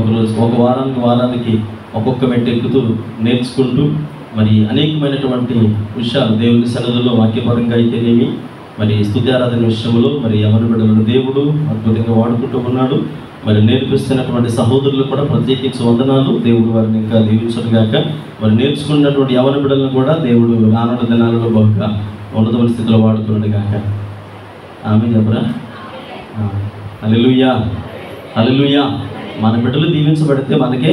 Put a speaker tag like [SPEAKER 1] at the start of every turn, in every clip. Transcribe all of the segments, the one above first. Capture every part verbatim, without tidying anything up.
[SPEAKER 1] ఒక రోజు ఒక వారానికి వారానికి ఒక్కొక్క మెట్టు ఎక్కుతూ నేర్చుకుంటూ మరి అనేకమైనటువంటి విషయాలు దేవుని సన్నిధిలో వాక్యపరంగా అయితేనేమి మరి స్తుతి ఆరాధన విషయంలో మరి యవన బిడ్డలను దేవుడు అద్భుతంగా వాడుకుంటూ ఉన్నాడు. మరి నేర్పిస్తున్నటువంటి సహోదరులు కూడా ప్రత్యేకించి వందనాలు. దేవుడు వారిని ఇంకా దీవించడుగాక. మరి నేర్చుకున్నటువంటి యవన బిడ్డలను కూడా దేవుడు రానున్న దినాలలో బహుగా ఉన్నత పరిస్థితిలో వాడుతున్నాడు గాక. ఆమె చెప్పరా? హల్లెలూయా, హల్లెలూయా. మన బిడ్డలు దీవించబడితే మనకే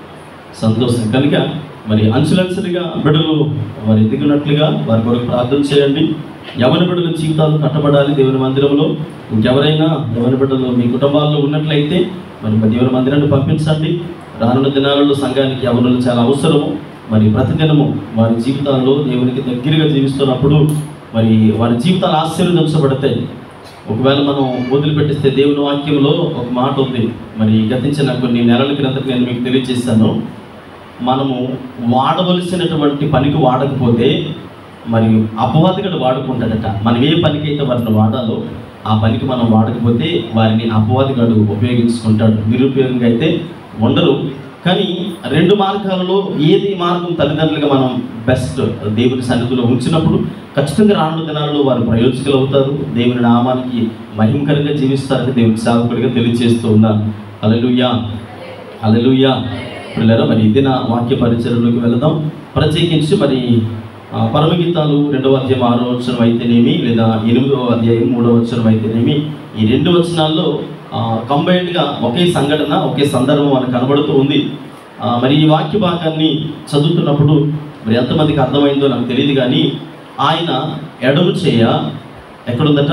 [SPEAKER 1] సంతోషం కనుక మరి అంచులంచులుగా బిడ్డలు మరి ఎదిగినట్లుగా వారి కొరకు ప్రార్థన చేయండి. యవన బిడ్డల జీవితాలు కట్టబడాలి దేవుని మందిరంలో. ఇంకెవరైనా యవన బిడ్డలు మీ కుటుంబాల్లో ఉన్నట్లయితే మరి దేవుని మందిరాన్ని పంపించండి. రానున్న దినాలలో సంఘానికి యవనులు చాలా అవసరము. మరి ప్రతిదినము వారి జీవితాల్లో దేవునికి దగ్గరగా జీవిస్తున్నప్పుడు మరి వారి జీవితాలు ఆశీర్వదించబడతాయి. ఒకవేళ మనం వదిలిపెట్టిస్తే దేవుని వాక్యంలో ఒక మాట ఉంది. మరి గతించిన కొన్ని నెలల క్రితం నేను మీకు తెలియజేశాను. మనము వాడవలసినటువంటి పనికి వాడకపోతే మరి అపవాదిగడు వాడుకుంటాడట. మనం ఏ పనికి అయితే వారిని వాడాలో ఆ పనికి మనం వాడకపోతే వారిని అపవాదిగడు ఉపయోగించుకుంటాడు. నిరుపయోగంగా అయితే ఉండరు. కానీ రెండు మార్గాలలో ఏది మార్గం తల్లిదండ్రులుగా మనం బెస్ట్ దేవుని సన్నిధిలో ఉంచినప్పుడు ఖచ్చితంగా రానున్న దినాలలో వారు ప్రయోజకులు అవుతారు. దేవుని నామానికి మహిమకరంగా జీవిస్తారని దేవుని సేవకుడిగా తెలియజేస్తూ ఉన్నాను. హల్లెలూయా, హల్లెలూయా. పిల్లరా, మరి ఇది నా వాక్య పరిచయంలోకి వెళదాం. ప్రత్యేకించి మరి పరమగీతాలు రెండవ అధ్యాయం ఆరో వచనం అయితేనేమి లేదా ఎనిమిదవ అధ్యాయం మూడవ వచనం అయితేనేమి ఈ రెండు వచనాల్లో కంబైన్డ్గా ఒకే సంఘటన ఒకే సందర్భం మనకు కనబడుతూ ఉంది. మరి ఈ వాక్య భాగాన్ని చదువుతున్నప్పుడు మరి ఎంతమందికి అర్థమైందో నాకు తెలియదు. కానీ ఆయన ఎడమ చేయ ఎక్కడుందట?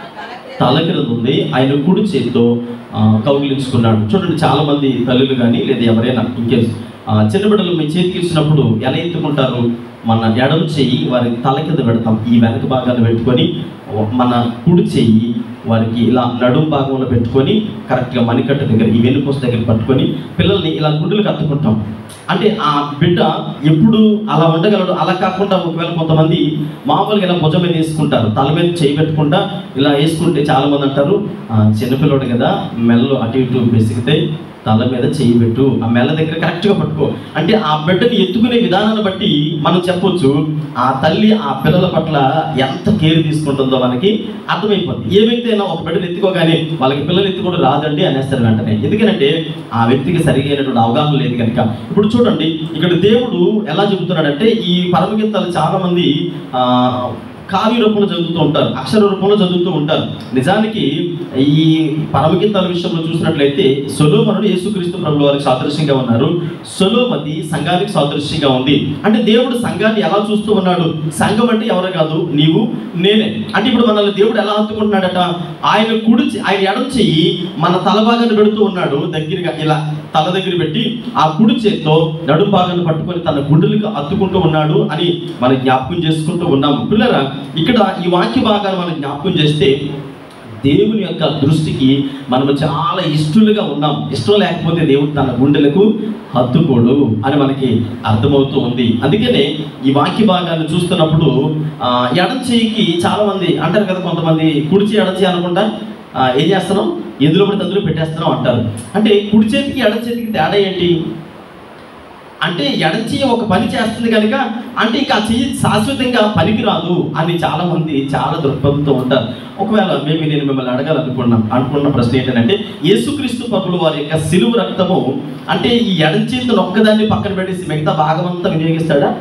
[SPEAKER 1] తల కింద ఉంది. ఆయన కుడి చేతితో కౌగిలించుకున్నాడు. చూడండి, చాలామంది తల్లులు కానీ లేదా ఎవరైనా ఇంకేస్ చిన్న బిడ్డలు మీ చేతికి ఇచ్చినప్పుడు ఎలా ఎత్తుకుంటారు? మన ఎడమ చెయ్యి వారికి తల కింద పెడతాం. ఈ వెనక భాగాన్ని పెట్టుకొని మన కుడి చెయ్యి వారికి ఇలా నడుము భాగంలో పెట్టుకొని కరెక్ట్గా మణికట్ట దగ్గర ఈ వెన్నుపూస దగ్గర పట్టుకొని పిల్లల్ని ఇలా గుండెలకు అత్తుకుంటాం. అంటే ఆ బిడ్డ ఎప్పుడు అలా ఉండగలడు. అలా కాకుండా ఒకవేళ కొంతమంది మామూలుగా ఇలా భుజం మీద వేసుకుంటారు, తల మీద చేయి పెట్టకుండా ఇలా వేసుకుంటే చాలామంది అంటారు చిన్నపిల్లడు కదా మెల్ల అటు ఇటు బెసిగితే తల మీద చేయి పెట్టు, ఆ మెల్ల దగ్గర కరెక్ట్గా పట్టుకో. అంటే ఆ బిడ్డని ఎత్తుకునే విధానాన్ని బట్టి మనం చెప్పొచ్చు ఆ తల్లి ఆ పిల్లల పట్ల ఎంత కేర్ తీసుకుంటుందో మనకి అర్థమైపోతుంది. ఏ వ్యక్తి అయినా ఒక బిడ్డను ఎత్తుకోగానే వాళ్ళకి పిల్లలు ఎత్తుకోవడం రాదండి అనేస్తారు వెంటనే. ఎందుకంటే ఆ వ్యక్తికి సరిగైనటువంటి అవగాహన లేదు కనుక. ఇప్పుడు చూడండి, ఇక్కడ దేవుడు ఎలా చెబుతున్నాడంటే ఈ పరమగీతాలు చాలామంది కావ్య రూపంలో చదువుతూ ఉంటారు, అక్షర రూపంలో చదువుతూ ఉంటారు. నిజానికి ఈ పరమగీతాల విషయంలో చూసినట్లయితే సొలొమోను యేసుక్రీస్తు ప్రభువు వారికి సాదృశ్యంగా ఉన్నారు. సొలొమతి సంఘానికి సాదృశ్యంగా ఉంది. అంటే దేవుడు సంఘాన్ని ఎలా చూస్తూ ఉన్నాడు? సంఘం అంటే ఎవరు కాదు, నీవు నేనే. అంటే ఇప్పుడు మనల్ని దేవుడు ఎలా హత్తుకుంటున్నాడట? ఆయన కుడి ఆయన ఎడమ చెయ్యి మన తల భాగాన్ని పెడుతూ ఉన్నాడు, దగ్గరగా ఇలా తల దగ్గర పెట్టి ఆ కుడి చేతితో నడుము భాగాన్ని పట్టుకొని తన గుండెలకు అత్తుకుంటూ ఉన్నాడు అని మనం జ్ఞాపకం చేసుకుంటూ ఉన్నాము. పిల్లరా, ఇక్కడ ఈ వాక్య భాగాన్ని మనం జ్ఞాపకం చేస్తే దేవుని యొక్క దృష్టికి మనము చాలా ఇష్టలుగా ఉన్నాం. ఇష్టం లేకపోతే దేవుడు తన గుండెలకు హత్తుకోడు అని మనకి అర్థమవుతూ ఉంది. అందుకనే ఈ వాక్య భాగాన్ని చూస్తున్నప్పుడు ఎడం చేయికి చాలామంది అంటారు కదా, కొంతమంది కుడిచి ఎడచి అనుకుంటా ఏం చేస్తున్నాం, ఎందులో పడితే అందులో పెట్టేస్తున్నాం అంటారు. అంటే కుడి చేతికి ఎడం చేతికి తేడా ఏంటి అంటే ఎడం చెయ్యి ఒక పని చేస్తుంది కనుక అంటే ఇక ఆ చెయ్యి శాశ్వతంగా పనికిరాదు అని చాలామంది చాలా దృక్పథంతో ఉంటారు. ఒకవేళ మేము నేను మిమ్మల్ని అడగాలనుకున్నాం అనుకున్న ప్రశ్న ఏంటంటే యేసుక్రీస్తు ప్రభువు వారి యొక్క సిలువ రక్తము అంటే ఈ ఎడం చేతిని ఒక్కదాన్ని పక్కన పెట్టేసి మిగతా భాగం అంతా వినియోగిస్తాడా?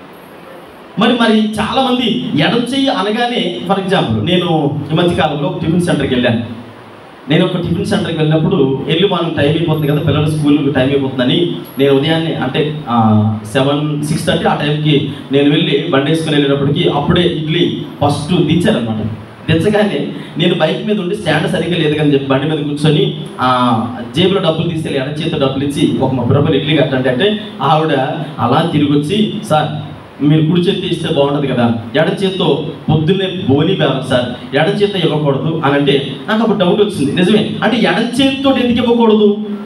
[SPEAKER 1] మరి మరి చాలామంది ఎడం చెయ్యి అనగానే, ఫర్ ఎగ్జాంపుల్ నేను ఈ మధ్యకాలంలో టిఫిన్ సెంటర్కి వెళ్ళాను. నేను ఒక టిఫిన్ సెంటర్కి వెళ్ళినప్పుడు వెళ్ళి మనకు టైం అయిపోతుంది కదా, పిల్లల స్కూల్కి టైం అయిపోతుందని నేను ఉదయాన్నే అంటే సెవెన్ సిక్స్ థర్టీ ఆ టైంకి నేను వెళ్ళి బండి వేసుకుని వెళ్ళేటప్పటికి అప్పుడే ఇడ్లీ ఫస్ట్ దించారనమాట. దించగానే నేను బైక్ మీద ఉండి స్టాండ్ సరిగ్గా లేదు కానీ చెప్పి బండి మీద కూర్చొని జేబులో డబ్బులు తీసుకెళ్ళి ఎడ చేతితో డబ్బులు ఇచ్చి ఒక ముప్పై రూపాయలు ఇడ్లీ కట్టండి అంటే ఆవిడ అలా తిరిగి వచ్చి, సార్ మీరు కుడి చేతి ఇస్తే బాగుంటుంది కదా, ఎడం చేత్తో పొద్దున్నే బోని బేరం సార్, ఎడం చేత్తో ఇవ్వకూడదు అని అంటే నాకు అప్పుడు డౌట్ వచ్చింది. నిజమే, అంటే ఎడం చేతితో ఎందుకు ఇవ్వకూడదు?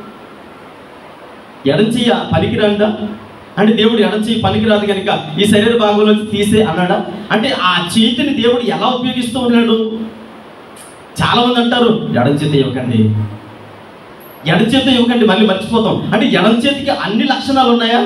[SPEAKER 1] ఎడం చెయ్య పనికిరాందా? అంటే దేవుడు ఎడం చెయ్యి పనికిరాదు కనుక ఈ శరీర భాగంలో తీసే అన్నాడా? అంటే ఆ చేతిని దేవుడు ఎలా ఉపయోగిస్తూ ఉన్నాడు? చాలామంది అంటారు ఎడం చేతి ఇవ్వకండి, ఎడం చేతితో ఇవ్వకండి, మళ్ళీ మర్చిపోతాం. అంటే ఎడం చేతికి అన్ని లక్షణాలు ఉన్నాయా?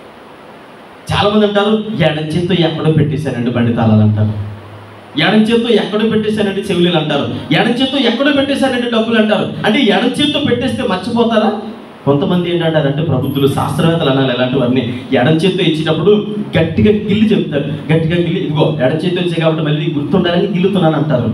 [SPEAKER 1] చాలా మంది అంటారు ఎడం చేతితో ఎక్కడో పెట్టేశానండి బండి తాళాలు అంటారు, ఎడం చేతితో ఎక్కడో పెట్టేశానండి చెవులీలు అంటారు, ఎడం చేతితో ఎక్కడో పెట్టేశానండి డబ్బులు అంటారు. అంటే ఎడం చేతితో పెట్టేస్తే మర్చిపోతారా? కొంతమంది ఏంటంటారంటే ప్రబుద్ధులు, శాస్త్రవేత్తలు అనాలి ఎలాంటి వారిని, ఎడం చేతితో ఇచ్చినప్పుడు గట్టిగా గిల్లి చెప్తారు, గట్టిగా గిల్లి, ఇదిగో ఎడం చేతితో ఇచ్చే కాబట్టి మళ్ళీ గుర్తుండాలని గిల్లుతున్నాను అంటారు.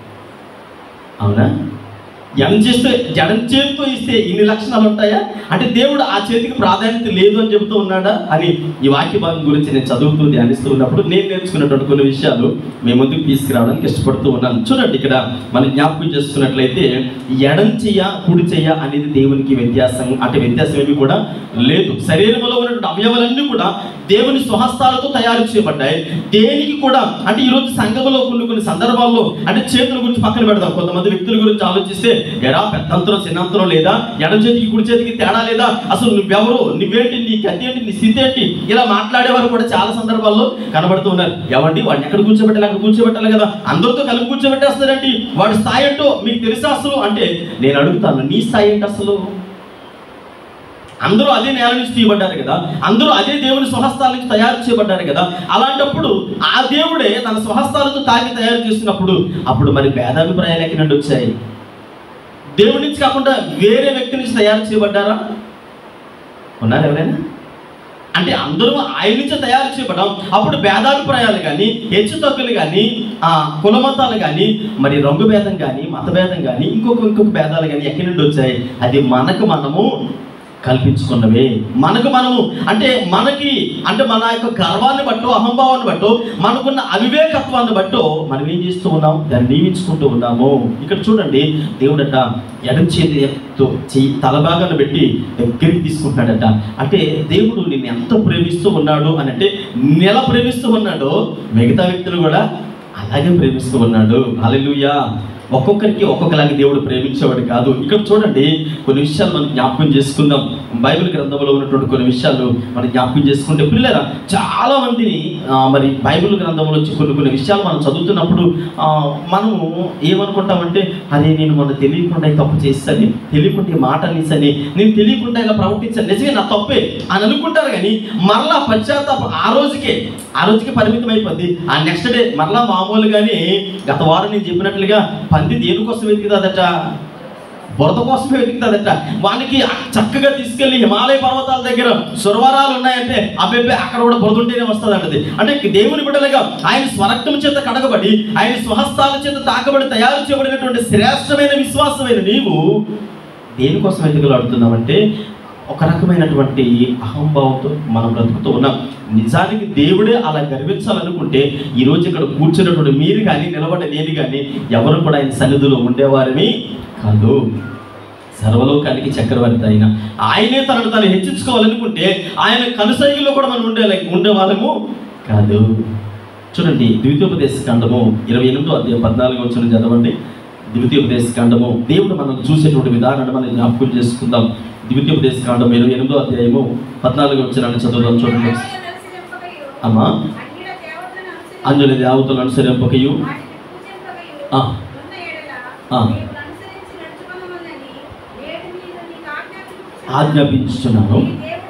[SPEAKER 1] అవునా? ఎడం చేస్తే ఎడం చేతితో ఇస్తే ఇన్ని లక్షణాలు ఉంటాయా? అంటే దేవుడు ఆ చేతికి ప్రాధాన్యత లేదు అని చెబుతూ ఉన్నాడా అని ఈ వాక్య భాగం గురించి నేను చదువుతూ ధ్యానిస్తూ ఉన్నప్పుడు నేను నేర్చుకున్నటువంటి కొన్ని విషయాలు మేము ముందుకు తీసుకురావడానికి ఇష్టపడుతూ ఉన్నాను. చూడండి, ఇక్కడ మనం జ్ఞాపకం చేసుకున్నట్లయితే ఎడం చెయ్య కుడి చెయ్య అనేది దేవునికి వ్యత్యాసం, అంటే వ్యత్యాసం ఏమి కూడా లేదు. శరీరంలో ఉన్నటువంటి అవయవాలన్నీ కూడా దేవుని స్వహస్తాలతో తయారు చేయబడ్డాయి. దేనికి కూడా అంటే ఈరోజు సంఘంలో కొన్ని కొన్ని సందర్భాల్లో అంటే చేతుల గురించి పక్కన పెడదాం, కొంతమంది వ్యక్తుల గురించి ఆలోచిస్తే ఎరా పెద్దంతరం చిన్నంతరం లేదా, ఎడం చేతికి కుడి చేతికి తేడా లేదా, అసలు నువ్వెవరు, నువ్వేంటి, నీ గతి ఏంటి, నీ స్థితి ఏంటి, ఇలా మాట్లాడేవారు కూడా చాలా సందర్భాల్లో కనబడుతూ ఉన్నారు. ఎవండి వాడిని ఎక్కడ కూర్చోబెట్టాలి, అక్కడ కూర్చోబెట్టాలి కదా, అందరితో కలిపి కూర్చోబెట్టేస్తారండి. వాడి స్థాయి ఏంటో మీకు తెలుసా అసలు? అంటే నేను అడుగుతాను, నీ స్థాయి ఏంటి అసలు? అందరూ అదే నేల నుంచి తీయబడ్డారు కదా, అందరూ అదే దేవుని స్వహస్తాల నుంచి తయారు చేయబడ్డారు కదా. అలాంటప్పుడు ఆ దేవుడే తన స్వహస్తాలతో తాకి తయారు చేసినప్పుడు అప్పుడు మరి భేదాభిప్రాయాలు ఎక్కడి నుండి వచ్చాయి? దేవుడి నుంచి కాకుండా వేరే వ్యక్తి నుంచి తయారు చేయబడ్డారా? ఉన్నారు ఎవరైనా? అంటే అందరూ ఆయన నుంచే తయారు చేయబడ్డాం. అప్పుడు భేదాభిప్రాయాలు కానీ, హెచ్చు తగ్గులు కానీ, ఆ కులమతాలు కానీ, మరి రంగు భేదం కానీ, మత భేదం కానీ, ఇంకొక ఇంకొక భేదాలు కానీ ఎక్కడి నుండి వచ్చాయి? అది మనకు మనము కల్పించుకున్నవే. మనకు మనము అంటే మనకి అంటే మన యొక్క గర్వాన్ని బట్టో, అహంభావాన్ని బట్టో, మనకున్న అవివేకత్వాన్ని బట్టో మనం ఏం చేస్తూ ఉన్నాం? దాన్ని నియమించుకుంటూ ఉన్నాము. ఇక్కడ చూడండి, దేవుడట ఎడం చేతితో చెయ్యి తల భాగాన్ని పెట్టి దగ్గరికి తీసుకుంటున్నాడట. అంటే దేవుడు నిన్ను ఎంత ప్రేమిస్తూ ఉన్నాడు అని అంటే, నెల ప్రేమిస్తూ ఉన్నాడో మిగతా వ్యక్తులు కూడా అలాగే ప్రేమిస్తూ ఉన్నాడు. హల్లెలూయా. ఒక్కొక్కరికి ఒక్కొక్కలాగా దేవుడు ప్రేమించేవాడు కాదు. ఇక్కడ చూడండి, కొన్ని విషయాలు మనం జ్ఞాపకం చేసుకుందాం. బైబిల్ గ్రంథంలో ఉన్నటువంటి కొన్ని విషయాలు మనం జ్ఞాపకం చేసుకుంటే, పిల్లల చాలా మందిని మరి బైబిల్ గ్రంథంలో వచ్చి కొన్ని కొన్ని విషయాలు మనం చదువుతున్నప్పుడు మనము ఏమనుకుంటామంటే, అరే నేను మనం తెలియకుండా తప్పు చేస్తాను, తెలియకుండా మాట అనేసని, నేను తెలియకుండా ఇలా ప్రవర్తించాను, నిజమే నా తప్పే అని అనుకుంటారు. కానీ మరలా పశ్చాత్తాపం ఆ రోజుకే ఆ రోజుకే పరిమితం అయిపోద్ది. ఆ నెక్స్ట్ డే మరలా మామూలుగానే గత వారం నేను చెప్పినట్లుగా పంది దేనికోసం వెతుకుతుందట? బురద కోసమే వెతుకుతుందట. వానికి చక్కగా తీసుకెళ్లి హిమాలయ పర్వతాల దగ్గర సురవరాలు ఉన్నాయంటే అబ్బాయి అక్కడ కూడా బురద ఉంటేనే వస్తుంది అంటది. అంటే దేవుని బిడ్డలుగా ఆయన స్వరక్తం చేత కడగబడి, ఆయన స్వహస్తాల చేత తాకబడి తయారు చేయబడినటువంటి శ్రేష్టమైన విశ్వాసమైన నీవు దేనికోసం వెతుకులాడుతున్నామంటే ఒక రకమైనటువంటి అహంభావంతో మనం బ్రతుకుతూ ఉన్నాం. నిజానికి దేవుడే అలా గర్వించాలనుకుంటే ఈరోజు ఇక్కడ కూర్చున్నటువంటి మీరు కానీ, నిలబడ్డ నేను కానీ ఎవరు కూడా ఆయన సన్నిధిలో ఉండేవారని కాదు. సర్వలోకానికి చక్రవర్తి అయిన ఆయనే తనను తాను హెచ్చించుకోవాలనుకుంటే ఆయన కనుసైగుల్లో కూడా మనం ఉండే ఉండేవాళ్ళము కాదు. చూడండి, ద్వితీయోపదేశ కాండము ఇరవై ఎనిమిదో అధ్యాయం పద్నాలుగు వచ్చిన చదవండి. ద్వితీయోపదేశ కాండము దేవుడు మనం చూసేటువంటి విధానాన్ని మనం జ్ఞాపకం చేసుకుందాం. ద్వితీయోపదేశ కాండం ఇరవై ఎనిమిదో అధ్యాయము పద్నాలుగు వచ్చిన చదువుదాం. చూడండి అమ్మా. అందులో దేవతలను అనుసరింపకయు ఆజ్ఞాపించుచున్నాను,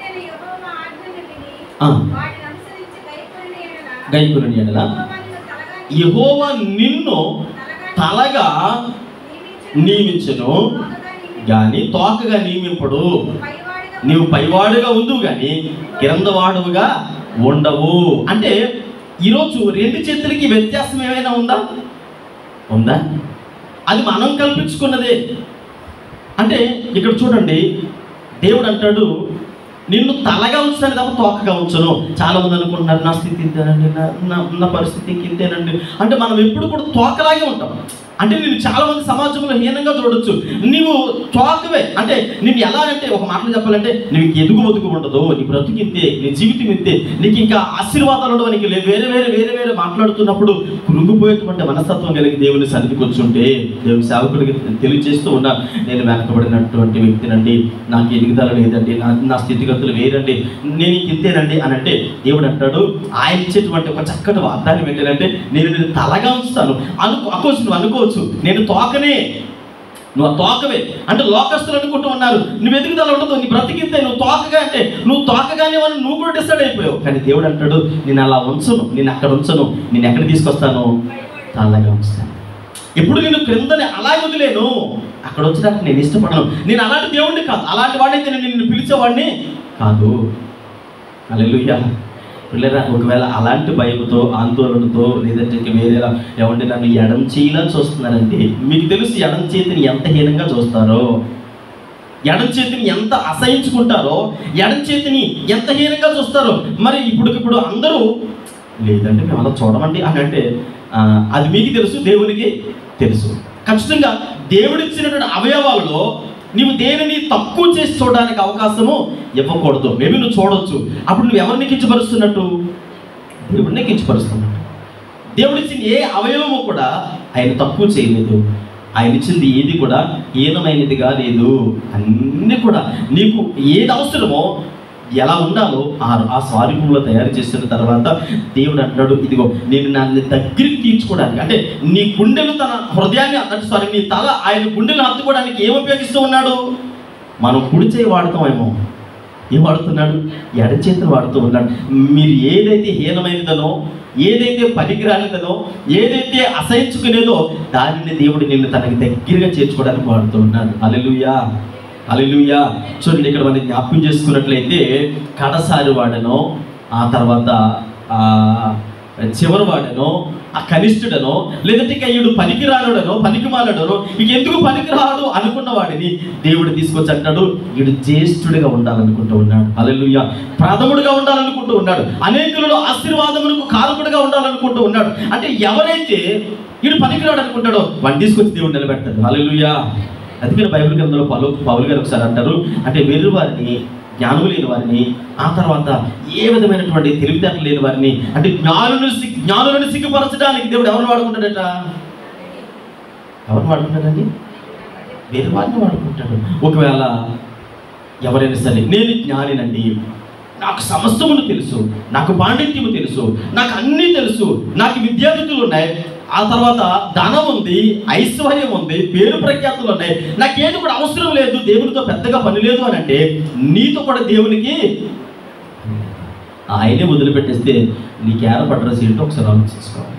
[SPEAKER 1] గైకొనిన యెడల యెహోవా నిన్ను తలగా నియమించును కానీ తోకగా నియమింపడు. నీవు పైవాడుగా ఉండు కానీ కిందవాడుగా ఉండవు. అంటే ఈరోజు రెండు చేతులకి వ్యత్యాసం ఏమైనా ఉందా? ఉందా? అది మనం కల్పించుకున్నదే. అంటే ఇక్కడ చూడండి, దేవుడు అంటాడు నిన్ను తలగా ఉంచుతాను తప్ప తోకగా ఉంచను. చాలా మంది అనుకుంటున్నారు నా స్థితి ఇంతేనండి, నా నా పరిస్థితి ఇంతేనండి. అంటే మనం ఎప్పుడు కూడా తోకలాగే ఉంటాం. అంటే నేను చాలా మంది సమాజంలో హీనంగా చూడొచ్చు. నీవు తోకవే. అంటే నేను ఎలా అంటే ఒక మాటలు చెప్పాలంటే నీకు ఎదుగు బతుకు ఉండదు, నీ బ్రతుకు ఇంతే, నీ జీవితం ఇంతే, నీకు ఇంకా ఆశీర్వాదాలు ఉండవు, నీకు వేరే వేరే వేరే వేరే మాట్లాడుతున్నప్పుడు కృంగిపోయేటువంటి మనస్తత్వం కలిగి దేవుని సన్నిధికి వచ్చుంటే దేవుని సేవకుడికి తెలియజేస్తూ ఉన్నా, నేను వెనకబడినటువంటి వ్యక్తినండి, నాకు ఎదుగుదల లేదండి, నా నా స్థితిగతులు వేరండి, నేను ఇంతేనండి అని అంటే దేవుడు అంటాడు ఆయన ఇచ్చేటువంటి ఒక చక్కటి వాగ్దానం ఏంటంటే నేను నేను తలగా ఉంచుతాను. అనుకో అకోవచ్చు నువ్వు అనుకో, నేను తోకనే నువ్వు ఆ తోకవే అంటే లోకస్తులు అనుకుంటూ ఉన్నారు. నువ్వు ఎదుగుదల ఉండదు, నీ బ్రతికితే నువ్వు తోకగా అంటే నువ్వు తోకగానే అని నువ్వు కూడా డిసైడ్ అయిపోయావు. కానీ దేవుడు అంటాడు, నేను అలా ఉంచను, నేను అక్కడ ఉంచను, నేను ఎక్కడ తీసుకొస్తాను, తాళ్ళగా ఉంచుతాను. ఎప్పుడు నేను క్రిందని అలాగే వదిలేను, అక్కడ వచ్చడానికి నేను ఇష్టపడను. నేను అలాంటి దేవుడిని కాదు, అలాంటి వాడినైతే నేను నిన్ను పిలిచేవాడిని కాదు. హల్లెలూయా. పిల్లరా, ఒకవేళ అలాంటి భయంతో ఆందోళనతో లేదంటే వేరేలా ఏమంటే నన్ను ఎడం చేయిలా చూస్తున్నారంటే మీకు తెలుసు ఎడం చేతిని ఎంత హీనంగా చూస్తారో, ఎడం చేతిని ఎంత అసహించుకుంటారో, ఎడం చేతిని ఎంత హీనంగా చూస్తారో. మరి ఇప్పుడుకిప్పుడు అందరూ లేదంటే మేము అలా చూడమండి అని అంటే అది మీకు తెలుసు, దేవునికి తెలుసు. ఖచ్చితంగా దేవుడిచ్చినటువంటి అవయవాల్లో నీవు దేనిని తక్కువ చేసి చూడడానికి అవకాశము ఇవ్వకూడదు. మేబీ నువ్వు చూడవచ్చు, అప్పుడు నువ్వు ఎవరిని కించపరుస్తున్నట్టు, దేవుడిని కించపరుస్తున్నట్టు. దేవుడిచ్చిన ఏ అవయవము కూడా ఆయన తక్కువ చేయలేదు, ఆయన ఇచ్చింది ఏది కూడా హీనమైనదిగా లేదు. అన్నీ కూడా నీకు ఏది అవసరమో ఎలా ఉండాలో ఆ ఆ స్వరూపంలో తయారు చేసిన తర్వాత దేవుడు అంటాడు, ఇదిగో నేను నన్ను దగ్గరికి తీర్చుకోవడానికి అంటే నీ గుండెలు తన హృదయాన్ని అంటే సారీ నీ తల ఆయన గుండెలు హత్తుకోవడానికి ఏం ఉపయోగిస్తూ ఉన్నాడు? మనం కుడి చేయి వాడతామేమో, ఏం వాడుతున్నాడు? ఎడ చేతులు వాడుతూ ఉన్నాడు. మీరు ఏదైతే హీనమైనదనో, ఏదైతే పనికిరానిదనో, ఏదైతే అసహించుకునేదో దానిని దేవుడు నిన్ను తనకి దగ్గరగా చేర్చుకోవడానికి వాడుతూ ఉన్నాడు. హల్లెలూయా, హల్లెలూయా. చూడండి, ఇక్కడ మనం జ్ఞాపకం చేసుకున్నట్లయితే కడసారి వాడనో, ఆ తర్వాత చివరి వాడనో, ఆ కనిష్ఠుడనో, లేదంటే ఇక ఈడు పనికిరానుడనో పనికిమాలడనో ఇక ఎందుకు పనికిరాడు అనుకున్న వాడిని దేవుడు తీసుకొచ్చి అంటాడు, ఈడు జ్యేష్ఠుడిగా ఉండాలనుకుంటూ ఉన్నాడు. హల్లెలూయా. ప్రథముడిగా ఉండాలనుకుంటూ ఉన్నాడు. అనేకులలో ఆశీర్వాదములకు కారకుడిగా ఉండాలనుకుంటూ ఉన్నాడు. అంటే ఎవరైతే ఈడు పనికిరాడు అనుకుంటాడో వాడిని తీసుకొచ్చి దేవుడు నిలబెడతాడు. హల్లెలూయా. అందుకని బైబిల్ గ్రంథంలో పౌలు పౌలు గారు ఒకసారి అంటారు, అంటే వెర్రి వారిని, జ్ఞానము లేని వారిని, ఆ తర్వాత ఏ విధమైనటువంటి తెలివితేటలు లేని వారిని, అంటే జ్ఞానులను జ్ఞానులను సిగ్గుపరచడానికి దేవుడు ఎవరు వాడుకుంటాడట? ఎవరు వాడుకుంటాడండి? వెర్రి వారిని వాడుకుంటాడు. ఒకవేళ ఎవరైనా సరే నేను జ్ఞానినండి, నాకు సమస్తమును తెలుసు, నాకు పాండిత్యము తెలుసు, నాకు అన్నీ తెలుసు, నాకు విద్యార్థులు ఉన్నాయి, ఆ తర్వాత ధనం ఉంది, ఐశ్వర్యం ఉంది, పేరు ప్రఖ్యాతులు ఉన్నాయి, నాకేది కూడా అవసరం లేదు, దేవునితో పెద్దగా పని లేదు అని అంటే నీతో కూడా దేవునికి ఆయనే వదిలిపెట్టేస్తే నీకేర పడ్రస్ ఏంటో ఒకసారి ఆలోచించుకోవాలి.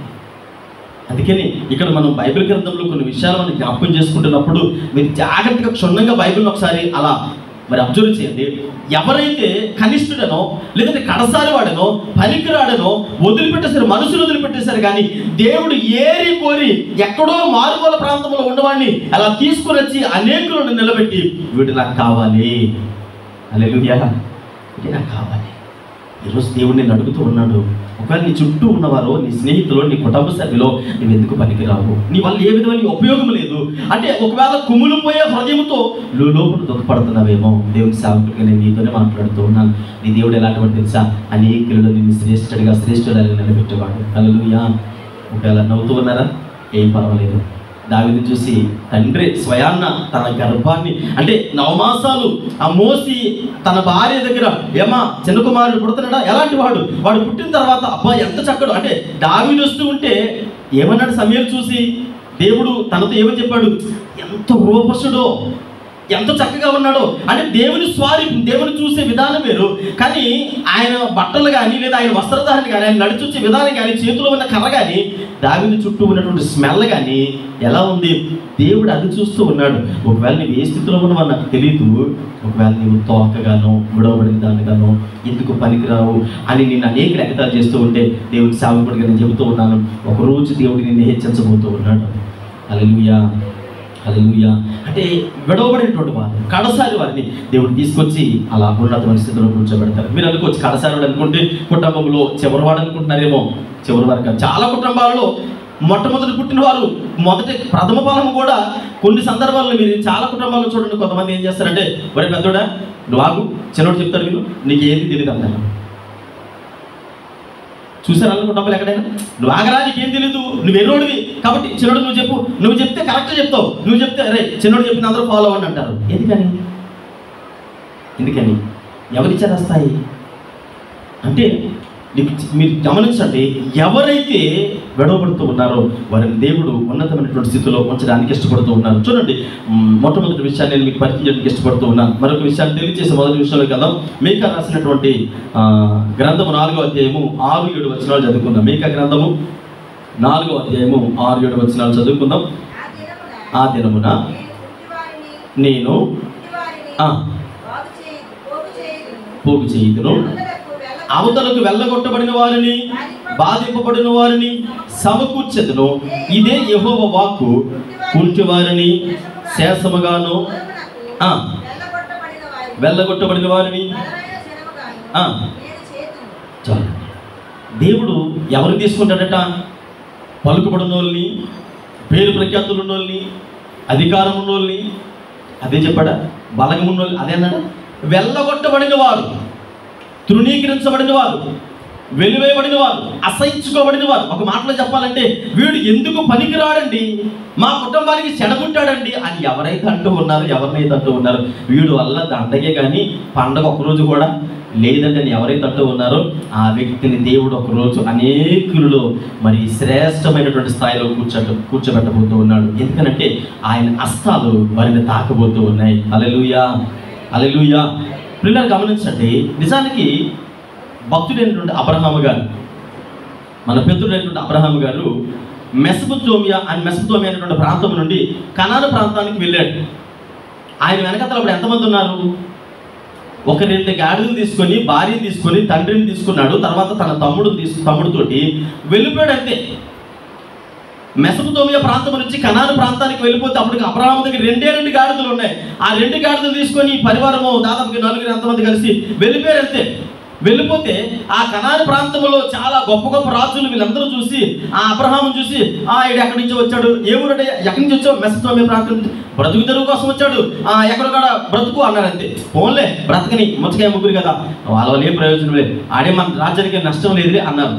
[SPEAKER 1] అందుకని ఇక్కడ మనం బైబిల్ గ్రంథంలో కొన్ని విషయాలు మనం జ్ఞాపకం చేసుకుంటున్నప్పుడు మీరు జాగ్రత్తగా క్షుణ్ణంగా బైబిల్ని ఒకసారి అలా మరి అబ్జర్వ్ చేయండి. ఎవరైతే కనిష్ఠుడనో లేదంటే కడసారి వాడనో పనికిరాడనో వదిలిపెట్టేశారు, మనుషులు వదిలిపెట్టేశారు, కానీ దేవుడు ఏరి కోరి ఎక్కడో మారుమూల ప్రాంతంలో ఉన్నవాడిని అలా తీసుకుని వచ్చి అనేకులను నిలబెట్టి వీడు నాకు కావాలి, హల్లెలూయా, ఇది నాకు కావాలి. ఈరోజు దేవుడు నేను అడుగుతూ ఉన్నాడు, ఒకవేళ నీ చుట్టూ ఉన్నవారు, నీ స్నేహితులు, నీ కుటుంబ సభ్యులు నువ్వు ఎందుకు పనికిరావు, నీ వల్ల ఏ విధమైన ఉపయోగం లేదు అంటే ఒకవేళ కుమిలిపోయే హృదయంతో నువ్వు లోపల దుఃఖపడుతున్నావేమో, దేవుని సేవకుడిగా నేను నీతోనే మాట్లాడుతూ ఉన్నాను. నీ దేవుడు ఎలాంటి తెలుసా? అనేకులలో నిన్ను శ్రేష్ఠుడిగా శ్రేష్ఠుడిగా నిలబెట్టేవాడు. హల్లెలూయా. ఒకవేళ నవ్వుతూ ఉన్నారా? ఏం పర్వాలేదు. దావీదుని చూసి తండ్రి స్వయాన్న తన గర్భాన్ని అంటే నవమాసాలు ఆ మోసి తన భార్య దగ్గర ఏమా చిన్న కుమారుడు పుడుతున్నాడా, ఎలాంటి వాడు, వాడు పుట్టిన తర్వాత అబ్బా ఎంత చక్కడు అంటే దావీదు వస్తూ ఉంటే ఏమన్నాడు సమూయేలు చూసి? దేవుడు తనతో ఏమని చెప్పాడు? ఎంత రూపసుడో, ఎంత చక్కగా ఉన్నాడో. అంటే దేవుని స్వారీ, దేవుని చూసే విధానం వేరు. కానీ ఆయన బట్టలు కానీ లేదా ఆయన వస్త్రధారణ కానీ ఆయన నడిచొచ్చే విధానం కానీ చేతిలో ఉన్న కర్ర కానీ దావీదు చుట్టూ ఉన్నటువంటి స్మెల్ కానీ ఎలా ఉంది, దేవుడు అది చూస్తూ ఉన్నాడు. ఒకవేళ నీవు ఏ స్థితిలో ఉన్నావో నాకు తెలియదు, ఒకవేళ నీవు తోకగానో విడవబడిన దానిగానో ఎందుకు పనికిరావు అని నేను అనేక ఎగతాలు చేస్తూ ఉంటే దేవుడికి సేవకుడిగా నేను చెబుతూ ఉన్నాను, ఒకరోజు దేవుడు నిన్ను హెచ్చరించబోతూ ఉన్నాడు. హల్లెలూయా, హల్లెలూయా. అంటే విడవబడినటువంటి వారు, కడసారి వారిని దేవుడు తీసుకొచ్చి అలా ఉన్నతమైన స్థితిలో కూర్చోబెడతారు. మీరు అనుకోవచ్చు కడసారి అనుకుంటే కుటుంబంలో చివరివాడు అనుకుంటున్నారేమో. చివరి వారు కాదు. చాలా కుటుంబాలలో మొట్టమొదటి పుట్టిన వారు మొదటి ప్రథమ ఫలము కూడా కొన్ని సందర్భాల్లో మీరు చాలా కుటుంబాల్లో చూడండి, కొంతమంది ఏం చేస్తారంటే ఒరే పెద్దోడా నువ్వు ఆగు, చిన్నోడు చెప్తాడు వీళ్ళు నీకు ఏది తెలియదు అంటారు. చూసారు అన్న కుటుంబాలు ఎక్కడైనా? నువ్వు ఆగరా, నీకేం తెలీదు, నువ్వు ఎన్నోడివి కాబట్టి చిన్నోడు నువ్వు చెప్పు, నువ్వు చెప్తే కరెక్ట్ చెప్తావు, నువ్వు చెప్తే అరే చిన్నోడు చెప్పిన అందరూ ఫాలో అవ్వండి అంటారు. ఎందుకని ఎందుకని ఎవరిచ్చారు వస్తాయి అంటే మీరు గమనించండి, ఎవరైతే గొడవపడుతూ ఉన్నారో వారిని దేవుడు ఉన్నతమైనటువంటి స్థితిలో ఉంచడానికి ఇష్టపడుతూ ఉన్నారు. చూడండి, మొట్టమొదటి విషయాన్ని నేను మీకు పరిచయం చేయడానికి ఇష్టపడుతూ ఉన్నాను. మరొక విషయాన్ని తెలియజేసే మొదటి విషయంలో కదా, మీకా రాసినటువంటి గ్రంథము నాలుగో అధ్యాయము ఆరు ఏడు వచనాలు చదువుకుందాం. మీకా గ్రంథము నాలుగో అధ్యాయము ఆరు ఏడు వచనాలు చదువుకుందాం. ఆ దినమున నేను పోగు చేయుదును, అవతలకు వెళ్ళగొట్టబడిన వారిని, బాధింపబడిన వారిని సమకూర్చెదను. ఇదే యెహోవా వాక్కు. కుంటివారిని శేషముగాను, వెళ్ళగొట్టబడిన వారిని. చాలు. దేవుడు ఎవరు తీసుకుంటాడట? పలుకుబడిన వాళ్ళని, పేరు ప్రఖ్యాతులు ఉన్న వాళ్ళని, అధికారం ఉన్న వాళ్ళని. అదే చెప్పాడా? బలగం ఉన్న వాళ్ళు. అదే అన్నాడు. వెళ్ళగొట్టబడిన వారు, తృణీకరించబడిన వారు, వెలివేయబడిన వారు, అసహించుకోబడిన వారు. ఒక మాటలో చెప్పాలంటే వీడు ఎందుకు పనికిరాడండి, మా కుటుంబానికి చెడగొట్టాడండి అని ఎవరైతే అంటూ ఉన్నారు, ఎవరినైతే అంటూ ఉన్నారు, వీడు వల్ల దండగే కానీ పండగ ఒకరోజు కూడా లేదండి అని ఎవరైతే అంటూ ఉన్నారో ఆ వ్యక్తిని దేవుడు ఒకరోజు అనేకులలో మరి శ్రేష్టమైనటువంటి స్థాయిలో కూర్చో కూర్చోబెట్టబోతూ ఉన్నాడు. ఎందుకనంటే ఆయన హస్తాలు వారిని తాకబోతూ ఉన్నాయి. హల్లెలూయా, హల్లెలూయా. పిల్లలు గమనించండి, నిజానికి భక్తుడైనటువంటి అబ్రహాము గారు, మన పితృడైనటువంటి అబ్రహాము గారు మెసొపొతేమియా అని మెసొపొతేమియా అనేటువంటి ప్రాంతం నుండి కనాను ప్రాంతానికి వెళ్ళాడు. ఆయన వెనకతలు అప్పుడు ఎంతమంది ఉన్నారు? ఒక రెండు గాడిదలు తీసుకొని, భార్యను తీసుకొని, తండ్రిని తీసుకున్నాడు. తర్వాత తన తమ్ముడు తీసు తమ్ముడితోటి వెళ్ళిపోయాడు. అంతే. మెసొపొతేమియా ప్రాంతం నుంచి కనాను ప్రాంతానికి వెళ్ళిపోతే అప్పటికి అబ్రహాము దగ్గర రెండే రెండు గాడిదలు ఉన్నాయి. ఆ రెండు గాడిదలు తీసుకొని పరివారము దాదాపుగా నలుగురు ఎంతమంది కలిసి వెళ్ళిపోయారు. అంతే. వెళ్ళిపోతే ఆ కనాను ప్రాంతంలో చాలా గొప్ప గొప్ప రాజులు వీళ్ళందరూ చూసి ఆ అబ్రహాము చూసి, ఆ ఈడు ఎక్కడి నుంచి వచ్చాడు, ఏ ఊరంటే ఎక్కడి నుంచి వచ్చావు? మెసొపొతేమియా ప్రాంతం, బ్రతుకు తెరువు కోసం వచ్చాడు, ఆ ఎక్కడ కూడా బ్రతుకు అన్నారు. అంతే. ఫోన్లే బ్రతకని ముచ్చకాయ ముగ్గురు కదా, వాళ్ళ వల్ల ఏం ప్రయోజనం లేదు, ఆడే మన రాజ్యానికి నష్టం లేదులే అన్నారు.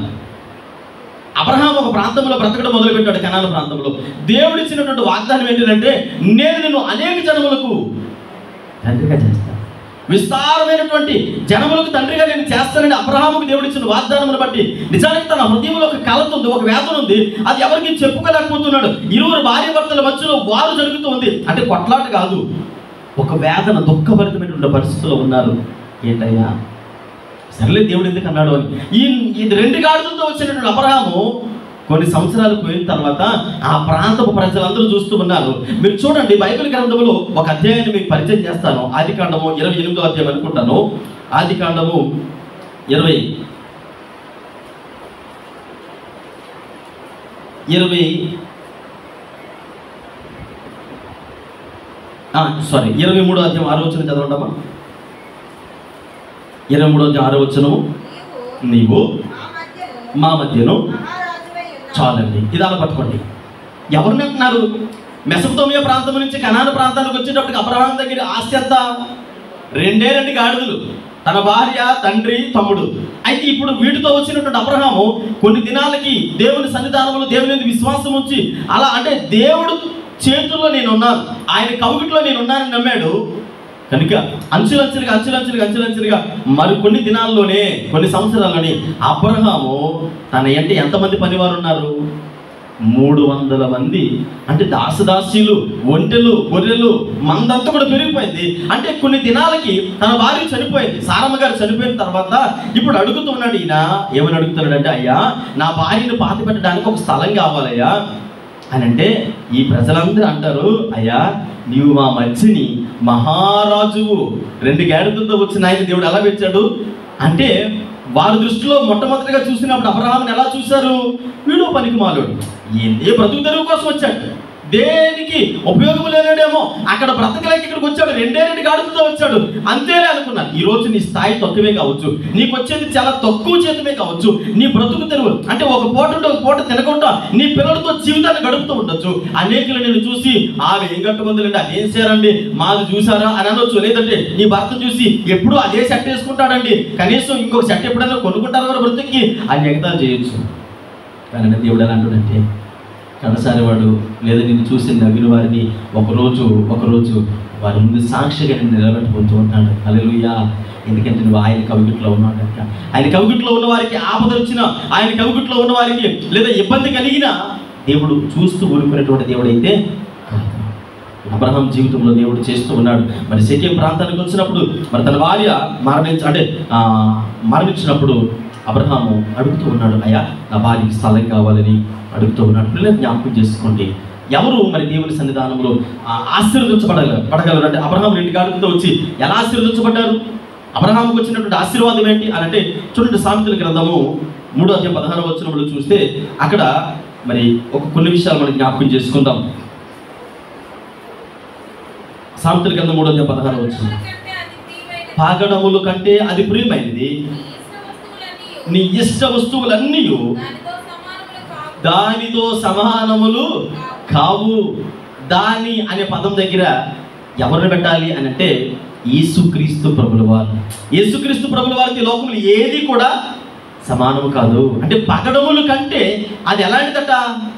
[SPEAKER 1] అబ్రహాము ఒక ప్రాంతంలో బ్రతకడం మొదలుపెట్టాడు, కనాను ప్రాంతంలో. దేవుడు ఇచ్చినటువంటి వాగ్దానం ఏంటంటే, నేను నిన్ను అనేక జనములకు తండ్రిగా చేస్తాను, విస్తారమైనటువంటి జనములకు తండ్రిగా నేను చేస్తానని అబ్రహాముకు దేవుడు ఇచ్చిన వాగ్దానమును బట్టి నిజానికి తన హృదయంలో ఒక కలత ఉంది, ఒక వేదన ఉంది. అది ఎవరికి చెప్పుకోలేకపోతున్నాడు. ఇరువురు భార్య భర్తల మధ్యలో వారు జరుగుతూ ఉంది. అంటే కొట్లాట కాదు, ఒక వేదన, దుఃఖభరితమైనటువంటి పరిస్థితుల్లో ఉన్నారు. ఏంటయ్యా, సర్లే దేవుడు ఎందుకు అన్నాడు అని. ఈ ఇది రెండు గాడిదలతో వచ్చినటువంటి అబ్రహాము కొన్ని సంవత్సరాలు పోయిన తర్వాత ఆ ప్రాంతపు ప్రజలందరూ చూస్తూ ఉన్నారు. మీరు చూడండి, బైబిల్ గ్రంథంలో ఒక అధ్యాయాన్ని మీకు పరిచయం చేస్తాను. ఆది కాండము ఇరవై ఎనిమిదో అధ్యాయం అనుకుంటాను. ఆది కాండము ఇరవై ఇరవై సారీ ఇరవై మూడో అధ్యాయం ఆరో వచనం చదవండమ్మా. ఇరవై మూడో అధ్యాయం ఆరో వచనము, నీవు మా మధ్యను. చాలండి, ఇది అలా పట్టుకోండి. ఎవరిని అంటున్నారు? మెసొపొతేమియా ప్రాంతం నుంచి కనాను ప్రాంతానికి వచ్చేటప్పటికి అబ్రహాము దగ్గర ఆస్తి ఎంత? రెండే రెండు గాడిదలు, తన భార్య, తండ్రి, తమ్ముడు. అయితే ఇప్పుడు వీటితో వచ్చినటువంటి అబ్రహాము కొన్ని దినాలకి దేవుని సన్నిధానంలో దేవుని విశ్వాసం ఉంచి అలా, అంటే దేవుడు చేతుల్లో నేనున్నాను, ఆయన కవుగిట్లో నేనున్నానని నమ్మాడు. కనుక అంచులంచులుగా అంచులంచులుగా అంచులంచులుగా మరి కొన్ని దినాల్లోనే, కొన్ని సంవత్సరాల్లోనే అబ్రహాము తన అంటే ఎంతమంది పనివారు ఉన్నారు? మూడు వందల మంది. అంటే దాసదాసీలు, ఒంటెలు, గొర్రెలు, మందంతా కూడా పెరిగిపోయింది. అంటే కొన్ని దినాలకి తన భార్య చనిపోయింది, సారమ్మ గారు చనిపోయిన తర్వాత ఇప్పుడు అడుగుతున్నాడు. ఈయన ఏమని అడుగుతున్నాడు అంటే, అయ్యా నా భార్యను పాతి పెట్టడానికి ఒక స్థలం కావాలయ్యా అని అంటే, ఈ ప్రజలందరూ అంటారు, అయ్యా నీవు మా మధ్యని మహారాజువు, రెండు గాడిదలతో వచ్చిన ఆయన దేవుడు ఎలా పెంచాడు అంటే, వారి దృష్టిలో మొట్టమొదటిగా చూసినప్పుడు అబ్రహాముని ఎలా చూశారు? వీడు పనికిమాలోడు, ఏ బ్రతుకు తెరువు కోసం వచ్చాడు, దేనికి ఉపయోగం లేనాడేమో, అక్కడ బ్రతకలేక ఇక్కడికి వచ్చాడు, రెండే రెండు గాడులతో వచ్చాడు, అంతేలే అనుకున్నాను. ఈ రోజు నీ స్థాయి తక్కువే కావచ్చు, నీకు వచ్చేది చాలా తక్కువ జీతమే కావచ్చు, నీ బ్రతుకు తెరువు అంటే ఒక పూట ఉంటే ఒక పూట తినకుండా నీ పిల్లలతో జీవితాన్ని గడుపుతూ ఉండొచ్చు. అనేకులు నేను చూసి ఆమె ఏం కట్టుకుందండి, అదేం చేరండి, మాది చూసారా అని అనొచ్చు. లేదంటే నీ భర్త చూసి ఎప్పుడు అదే షర్ట్ వేసుకుంటాడండి, కనీసం ఇంకొక షర్ట్ ఎప్పుడైనా కొనుక్కుంటారు కూడా బ్రతుక్కి అని ఎగతాలు చేయొచ్చు. కానీ దేవుడు ఎలా అంటాడంటే, కడసారి వాడు లేదా నిన్ను చూసి నవ్విన వారిని ఒకరోజు ఒకరోజు వారి ముందు సాక్షిగా నేను నిలబెట్టుకుంటూ ఉంటాడు. హల్లెలూయా. ఎందుకంటే నువ్వు ఆయన కవిగిట్లో ఉన్నావు కనుక. ఆయన కవిగిట్లో ఉన్న వారికి ఆపద వచ్చినా, ఆయన కవిగిట్లో ఉన్న వారికి లేదా ఇబ్బంది కలిగినా దేవుడు చూస్తూ ఊరుకునేటువంటి దేవుడు అయితే కాదు. అబ్రహాం జీవితంలో దేవుడు చేస్తూ ఉన్నాడు. మరి షెకెం ప్రాంతానికి వచ్చినప్పుడు మరి తన భార్య మరణించ అంటే మరణించినప్పుడు అబ్రహాము అడుగుతూ ఉన్నాడు, అయ్యా నా భార్యకి స్థలం కావాలని అడుగుతూ ఉన్నాడు. పిల్లలు జ్ఞాపకం చేసుకోండి, ఎవరు మరి దేవుని సన్నిధానంలో ఆశీర్వదించబడగలరు పడగలరు అంటే అబ్రహాం రెండు గాడులతో వచ్చి ఎలా ఆశీర్వదించబడ్డారు? అబ్రహాముకు వచ్చినటువంటి ఆశీర్వాదం ఏంటి అని అంటే చూడండి, సామెతల గ్రంథము మూడో అధ్యాయం పదహారవ వచనంలో చూస్తే అక్కడ మరి ఒక కొన్ని విషయాలు మనం జ్ఞాపకం చేసుకుందాం. సామెతల గ్రంథం మూడో అధ్యాయం పదహారవ వచనం, పాగడముల కంటే అది ప్రియమైనది, నీ ఇష్ట వస్తువులన్నీ దానితో సమానములు కావు. దాని అనే పదం దగ్గర ఎవరిని పెట్టాలి అని అంటే యేసుక్రీస్తు ప్రభుల వారు. యేసుక్రీస్తు ప్రభుల వారికి లోకములు ఏది కూడా సమానము కాదు. అంటే పగడముల కంటే అది ఎలాంటిదట?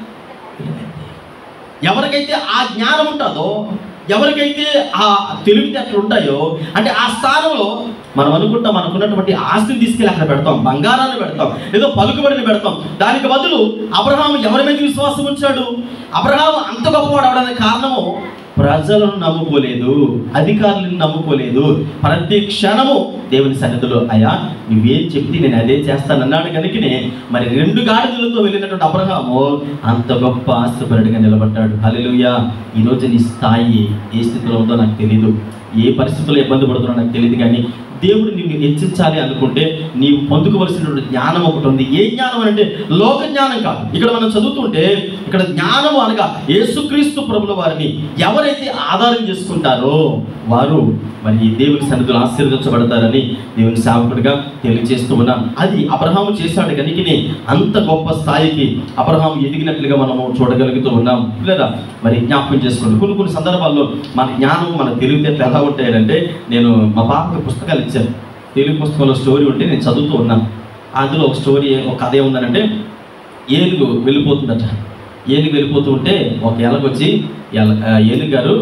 [SPEAKER 1] ఎవరికైతే ఆ జ్ఞానం ఉంటుందో, ఎవరికైతే ఆ తెలివితేటలు ఉంటాయో, అంటే ఆ స్థానంలో మనం అనుకుంటాం మనకున్నటువంటి ఆస్తిని తీసుకెళ్ళి అక్కడ పెడతాం, బంగారాన్ని పెడతాం, ఏదో పలుకుబడిని పెడతాం. దానికి బదులు అబ్రహాము ఎవరి మీద విశ్వాసం ఉంచాడు? అబ్రహాము అంత గొప్పవాడు అవడానికి కారణము ప్రజలను నమ్ముకోలేదు, అధికారులను నమ్ముకోలేదు. ప్రతి క్షణము దేవుని సన్నిధిలో అయ్యా నువ్వేం చెప్తే నేను అదే చేస్తానన్నాడు కనుకనే మరి రెండు గాడిదలతో వెళ్ళినటువంటి అబ్రహాము అంత గొప్ప ఆస్తిపరుడిగా నిలబడ్డాడు. హల్లెలూయా. ఈరోజు నీ స్థాయి ఏ స్థితిలో ఉందో నాకు తెలియదు, ఏ పరిస్థితుల్లో ఇబ్బంది పడుతున్నా నాకు తెలియదు, కానీ దేవుడు నిన్ను హెచ్చించాలి అనుకుంటే నీవు పొందుకోవలసినటువంటి జ్ఞానం ఒకటి ఉంది. ఏ జ్ఞానం అంటే లోక జ్ఞానం కాదు. ఇక్కడ మనం చదువుతుంటే ఇక్కడ జ్ఞానము అనగా యేసుక్రీస్తు ప్రభుల వారిని ఎవరైతే ఆధారం చేసుకుంటారో వారు మరి దేవుని సన్నిధిలో ఆశీర్వదించబడతారని దేవుని సేవకుడిగా తెలియజేస్తూ ఉన్నాం. అది అబ్రహాము చేశాడు కనుకనే అంత గొప్ప స్థాయికి అబ్రహాము ఎదిగినట్లుగా మనము చూడగలుగుతూ ఉన్నాం. లేదా మరి జ్ఞాపకం చేసుకోండి, కొన్ని కొన్ని సందర్భాల్లో మన జ్ఞానం మన తెలివితేటలు ఎలా ఉంటాయంటే, నేను మా పాపకి పుస్తకాలు ఇచ్చాను, తెలుగు పుస్తకంలో స్టోరీ ఉంటే నేను చదువుతూ ఉన్నాను. అందులో ఒక స్టోరీ ఒక కథ ఏముందనంటే, ఏనుగు వెళ్ళిపోతుందట. ఏనుగు వెళ్ళిపోతూ ఉంటే ఒక ఎలగొచ్చి ఎల ఏనుగు గారు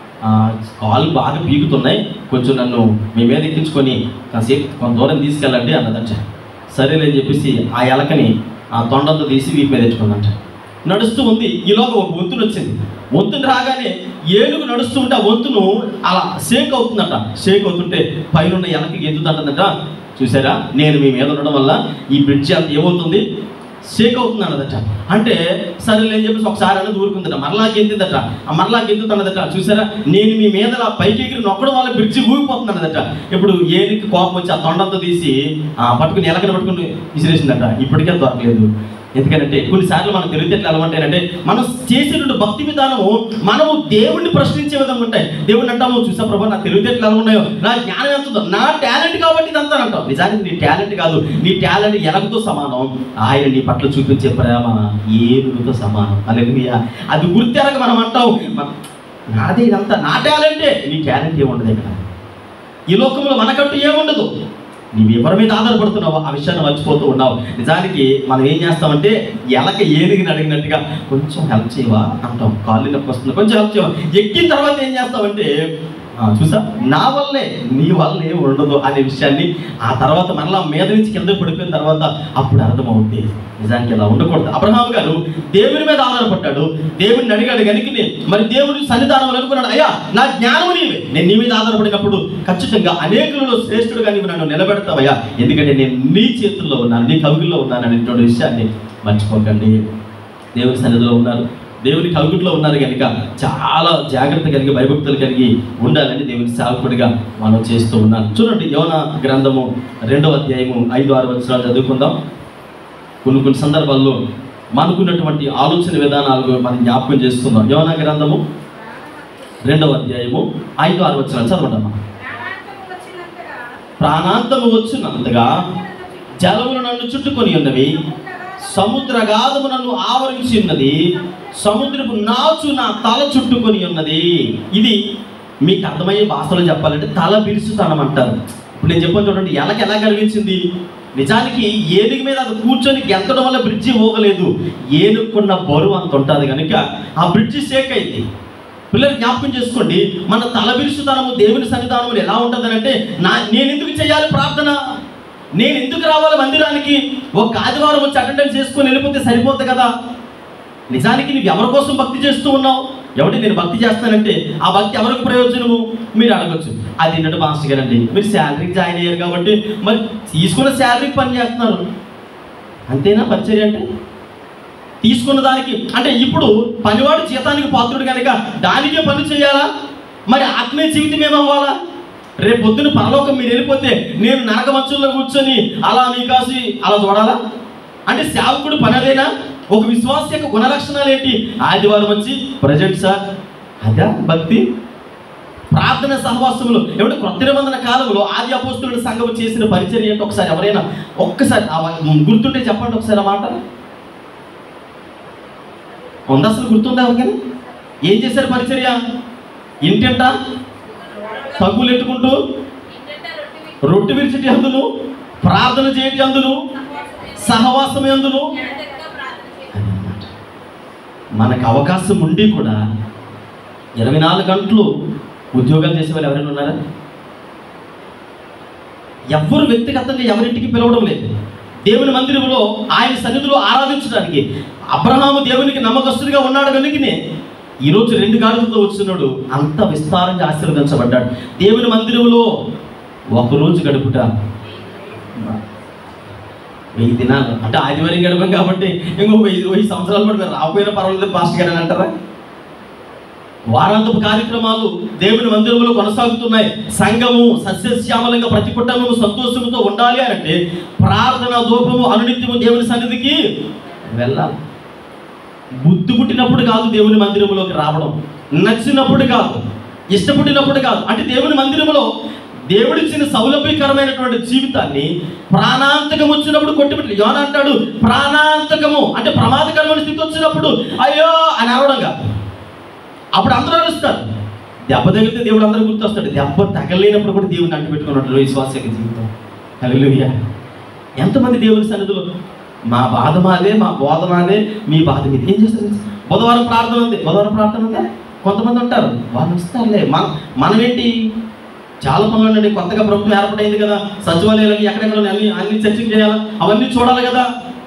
[SPEAKER 1] కాళ్ళు బాగా పీకుతున్నాయి, కొంచెం నన్ను మీ మీద ఎక్కించుకొని కాసేపు కొంత దూరం తీసుకెళ్ళండి అన్నదట. సరేలేని చెప్పేసి ఆ ఎలకని ఆ తొండంతో తీసి వీటి మీద తెచ్చుకుందంట. నడుస్తూ ఉంది, ఈలోగా ఒక వంతును వచ్చింది. వంతును రాగానే ఏనుగు నడుస్తూ ఉంటే ఆ వంతును అలా షేక్ అవుతుందట. షేక్ అవుతుంటే పైన ఎలకి ఎత్తుతుంటదట. చూసారా, నేను మీ మీద ఉండడం వల్ల ఈ బ్రిడ్జి అంత ఏమవుతుంది, షేక్ అవుతుంది అన్నదట. అంటే సరే అని చెప్పేసి ఒకసారి అనేది ఊరుకుందట, మరలా గెంతుదట. ఆ మరలా గెంతుతున్నదట. చూసారా, నేను మీ మీద పైకి ఎగిరి నొక్కడం వల్ల బ్రిడ్జి ఊగిపోతుంది అన్నదట. ఇప్పుడు ఏనుగు కోపం వచ్చి ఆ తొండంతో తీసి పట్టుకుని ఎలకని పట్టుకుని విసిరేసిందట. ఇప్పటికే దొరకలేదు. ఎందుకంటే కొన్నిసార్లు మనం తెలివితేటలు ఎలా ఉంటాయంటే, మనం చేసేటువంటి భక్తి విధానము మనము దేవుణ్ణి ప్రశ్నించే విధంగా ఉంటాయి. దేవుడిని అంటాము, చూసా ప్రభా నా తెలివితేటలు ఎలా ఉన్నాయో, నా జ్ఞానం ఎంత ఉందో, నా టాలెంట్ కాబట్టి ఇదంతా అంటాం. నిజానికి నీ టాలెంట్ కాదు, నీ టాలెంట్ ఎలకతో సమానం. ఆయన నీ పట్ల చూపించే ప్రేమ ఏనుగుతో సమానం. హల్లెలూయా. అది గుర్తెరగ మనం అంటాం, నాదే ఇదంతా, నా టాలెంటే. నీ టాలెంట్ ఏముండదు ఇక్కడ ఈ లోకంలో, మనకంటూ ఏముండదు. నీవు ఎవరి మీద ఆధారపడుతున్నావో ఆ విషయాన్ని మర్చిపోతూ ఉన్నావు. నిజానికి మనం ఏం చేస్తామంటే, ఎలక ఏనుగుని అడిగినట్టుగా కొంచెం హెల్ప్ చేయవా అంటాం. కాళ్ళు నొప్పి వస్తుంది, కొంచెం హెల్ప్ చేయవా. ఎక్కిన తర్వాత ఏం చేస్తామంటే, చూసా నా వల్లే నీ వల్ల ఏమి ఉండదు అనే విషయాన్ని ఆ తర్వాత మరలా మీద నుంచి కింద పడిపోయిన తర్వాత అప్పుడు అర్థమవుతుంది. నిజానికి ఇలా ఉండకూడదు. అబ్రహాము గారు దేవుని మీద ఆధారపడ్డాడు, దేవుడిని అడిగాడు కనుక మరి దేవుడి సన్నిధానంలో అనుకున్నాడు, అయ్యా నా జ్ఞానం నీవే, నేను నీ మీద ఆధారపడినప్పుడు ఖచ్చితంగా అనేకులలో శ్రేష్ఠుడుగా నీవు నన్ను నిలబెడతావయ్యా, ఎందుకంటే నేను నీ చేతుల్లో ఉన్నాను, నీ కవిగుల్లో ఉన్నాను అనేటువంటి విషయాన్ని మర్చిపోకండి. దేవుని సన్నిధిలో ఉన్నారు, దేవుని కలుగుట్లో ఉన్నారు కనుక చాలా జాగ్రత్త కలిగి భయభక్తులు కలిగి ఉండాలని దేవుని సేవకుడిగా మనం చేస్తూ ఉన్నాను. చూడండి, యోనా గ్రంథము రెండవ అధ్యాయము ఐదు ఆరు వచనాలు చదువుకుందాం. కొన్ని కొన్ని సందర్భాల్లో మనకున్నటువంటి ఆలోచన విధానాలు మనం జ్ఞాపకం చేసుకుందాం. యోనా గ్రంథము రెండవ అధ్యాయము ఐదు ఆరు వచనాలు చదవడమ్మా. ప్రాణాంతము వచ్చినంతగా జలములు నన్ను చుట్టుకొని ఉన్నవి, సముద్రగాధము నన్ను ఆవరించి ఉన్నది, సముద్రపు నాచు నా తల చుట్టుకొని ఉన్నది. ఇది మీకు అర్థమయ్యే భాషలో చెప్పాలంటే తల బిరుసుతనం అంటారు. ఇప్పుడు నేను చెప్పాను చూడండి, ఎలక ఎలా కలిగించింది. నిజానికి ఏనుగు మీద అది కూర్చొని గెంతడం వల్ల బ్రిడ్జి పోగలేదు. ఏనుక్కున్న బరువు అంత ఉంటుంది కనుక ఆ బ్రిడ్జి షేక్ అయింది. పిల్లలు జ్ఞాపకం చేసుకోండి, మన తలబిరుసుతనము దేవుని సన్నిధానములు ఎలా ఉంటుందని అంటే, నా నేను ఎందుకు చేయాలి ప్రార్థన, నేను ఎందుకు రావాలి మందిరానికి, ఒక ఆదివారం వచ్చి అటెండెన్స్ చేసుకొని వెళ్ళిపోతే సరిపోతుంది కదా. నిజానికి నువ్వు ఎవరి కోసం భక్తి చేస్తూ ఉన్నావు? ఎవరి నేను భక్తి చేస్తానంటే ఆ భక్తి ఎవరికి ప్రయోజనము మీరు అడగచ్చు. అది ఏంటంటే మాస్టర్ గారండి మీరు శాలరీకి జాయిన్ అయ్యారు కాబట్టి మరి తీసుకున్న శాలరీకి పని చేస్తున్నారు అంతేనా పరిచర్య అంటే? తీసుకున్న దానికి అంటే ఇప్పుడు పనివాడు జీతానికి పాత్రుడు కనుక దానికే పని చేయాలా? మరి ఆత్మీయ జీవితం ఏమవ్వాలా? రేపు పొద్దున పరలోకం మీరు వెళ్ళిపోతే నేను నరక మధ్యలో కూర్చొని అలా మీ కాసి అలా చూడాలా? అంటే సేవకుడు పని అదేనా? ఒక విశ్వాస యొక్క గుణలక్షణాలు ఏంటి? ఆదివారం వచ్చి ప్రజెంట్ సార్ అదా భక్తి. ప్రార్థన సహవాసములు ఏమంటే కొత్త నిబంధన కాలంలో ఆది అపోస్తులుడి సంఘం చేసిన పరిచర్య ఏంటి ఒకసారి ఎవరైనా ఒక్కసారి గుర్తుంటే చెప్పండి ఒకసారి ఆ మాట. ఉందా అసలు గుర్తుందా ఎవరికైనా? ఏం చేశారు పరిచర్య? ఇంటింట తగ్గులు ఎట్టుకుంటూ రొట్టె విరిచిటి అందును, ప్రార్థన చేయటి అందును, సహవాసం అందును. మనకు అవకాశం ఉండి కూడా ఇరవై నాలుగు గంటలు ఉద్యోగాలు చేసే వాళ్ళు ఎవరైనా ఉన్నారా? ఎవరు వ్యక్తిగతంగా ఎవరింటికి పిలవడం లేదు. దేవుని మందిరంలో ఆయన సన్నిధిలో ఆరాధించడానికి అబ్రహాము దేవునికి నమ్మకస్తుడిగా ఉన్నాడు కనుకనే ఈరోజు రెండు గాడులతో వచ్చినాడు, అంత విస్తారంగా ఆశీర్వదించబడ్డాడు. దేవుని మందిరంలో ఒకరోజు గడుపుట వెయ్యి దినాలు అంటే ఆదివారం గడపం కాబట్టి ఇంకో వెయ్యి వెయ్యి సంవత్సరాలు కూడా రాకపోయినా పర్వాలేదు పాస్టర్ గారు అని అంటారా? వారాంతపు కార్యక్రమాలు దేవుని మందిరంలో కొనసాగుతున్నాయి. సంఘము సస్యశ్యామలంగా ప్రతి కుటుంబము సంతోషంతో ఉండాలి అంటే ప్రార్థన ధూపము అనునిత్యము దేవుని సన్నిధికి వెళ్ళాలి. బుద్ధి పుట్టినప్పుడు కాదు దేవుని మందిరంలోకి రావడం, నచ్చినప్పుడు కాదు, ఇష్టపడినప్పుడు కాదు. అంటే దేవుని మందిరంలో దేవుడిచ్చిన సౌలభ్యకరమైనటువంటి జీవితాన్ని ప్రాణాంతకం వచ్చినప్పుడు కొట్టిపెట్టి యోన అంటాడు ప్రాణాంతకము అంటే ప్రమాదకరమైన స్థితి వచ్చినప్పుడు అయ్యో అని అరవడం కాదు. అప్పుడు అందరూ అరుస్తారు. దెబ్బ తగిలితే దేవుడు అందరూ గుర్తొస్తాడు. దెబ్బ తగలేనప్పుడు కూడా దేవుడిని అంటు పెట్టుకున్నట్టు విశ్వాస జీవితం. హల్లెలూయా. ఎంతమంది దేవుని సన్నిధిలో మా బాధ మాదే, మా బోధ మాదే, మీ బాధ మీద ఏం చేస్తారు? బుధవారం ప్రార్థన ఉంది, బుధవారం ప్రార్థన ఉందా? కొంతమంది ఉంటారు వాళ్ళు వస్తారులే. మన మనమేంటి చాలా పనులు ఉండండి. కొత్తగా ప్రభుత్వం ఏర్పడైంది కదా, సచివాలయాలకి ఎక్కడెక్కడ అన్ని అన్ని చర్చలు చేయాలి, అవన్నీ చూడాలి కదా.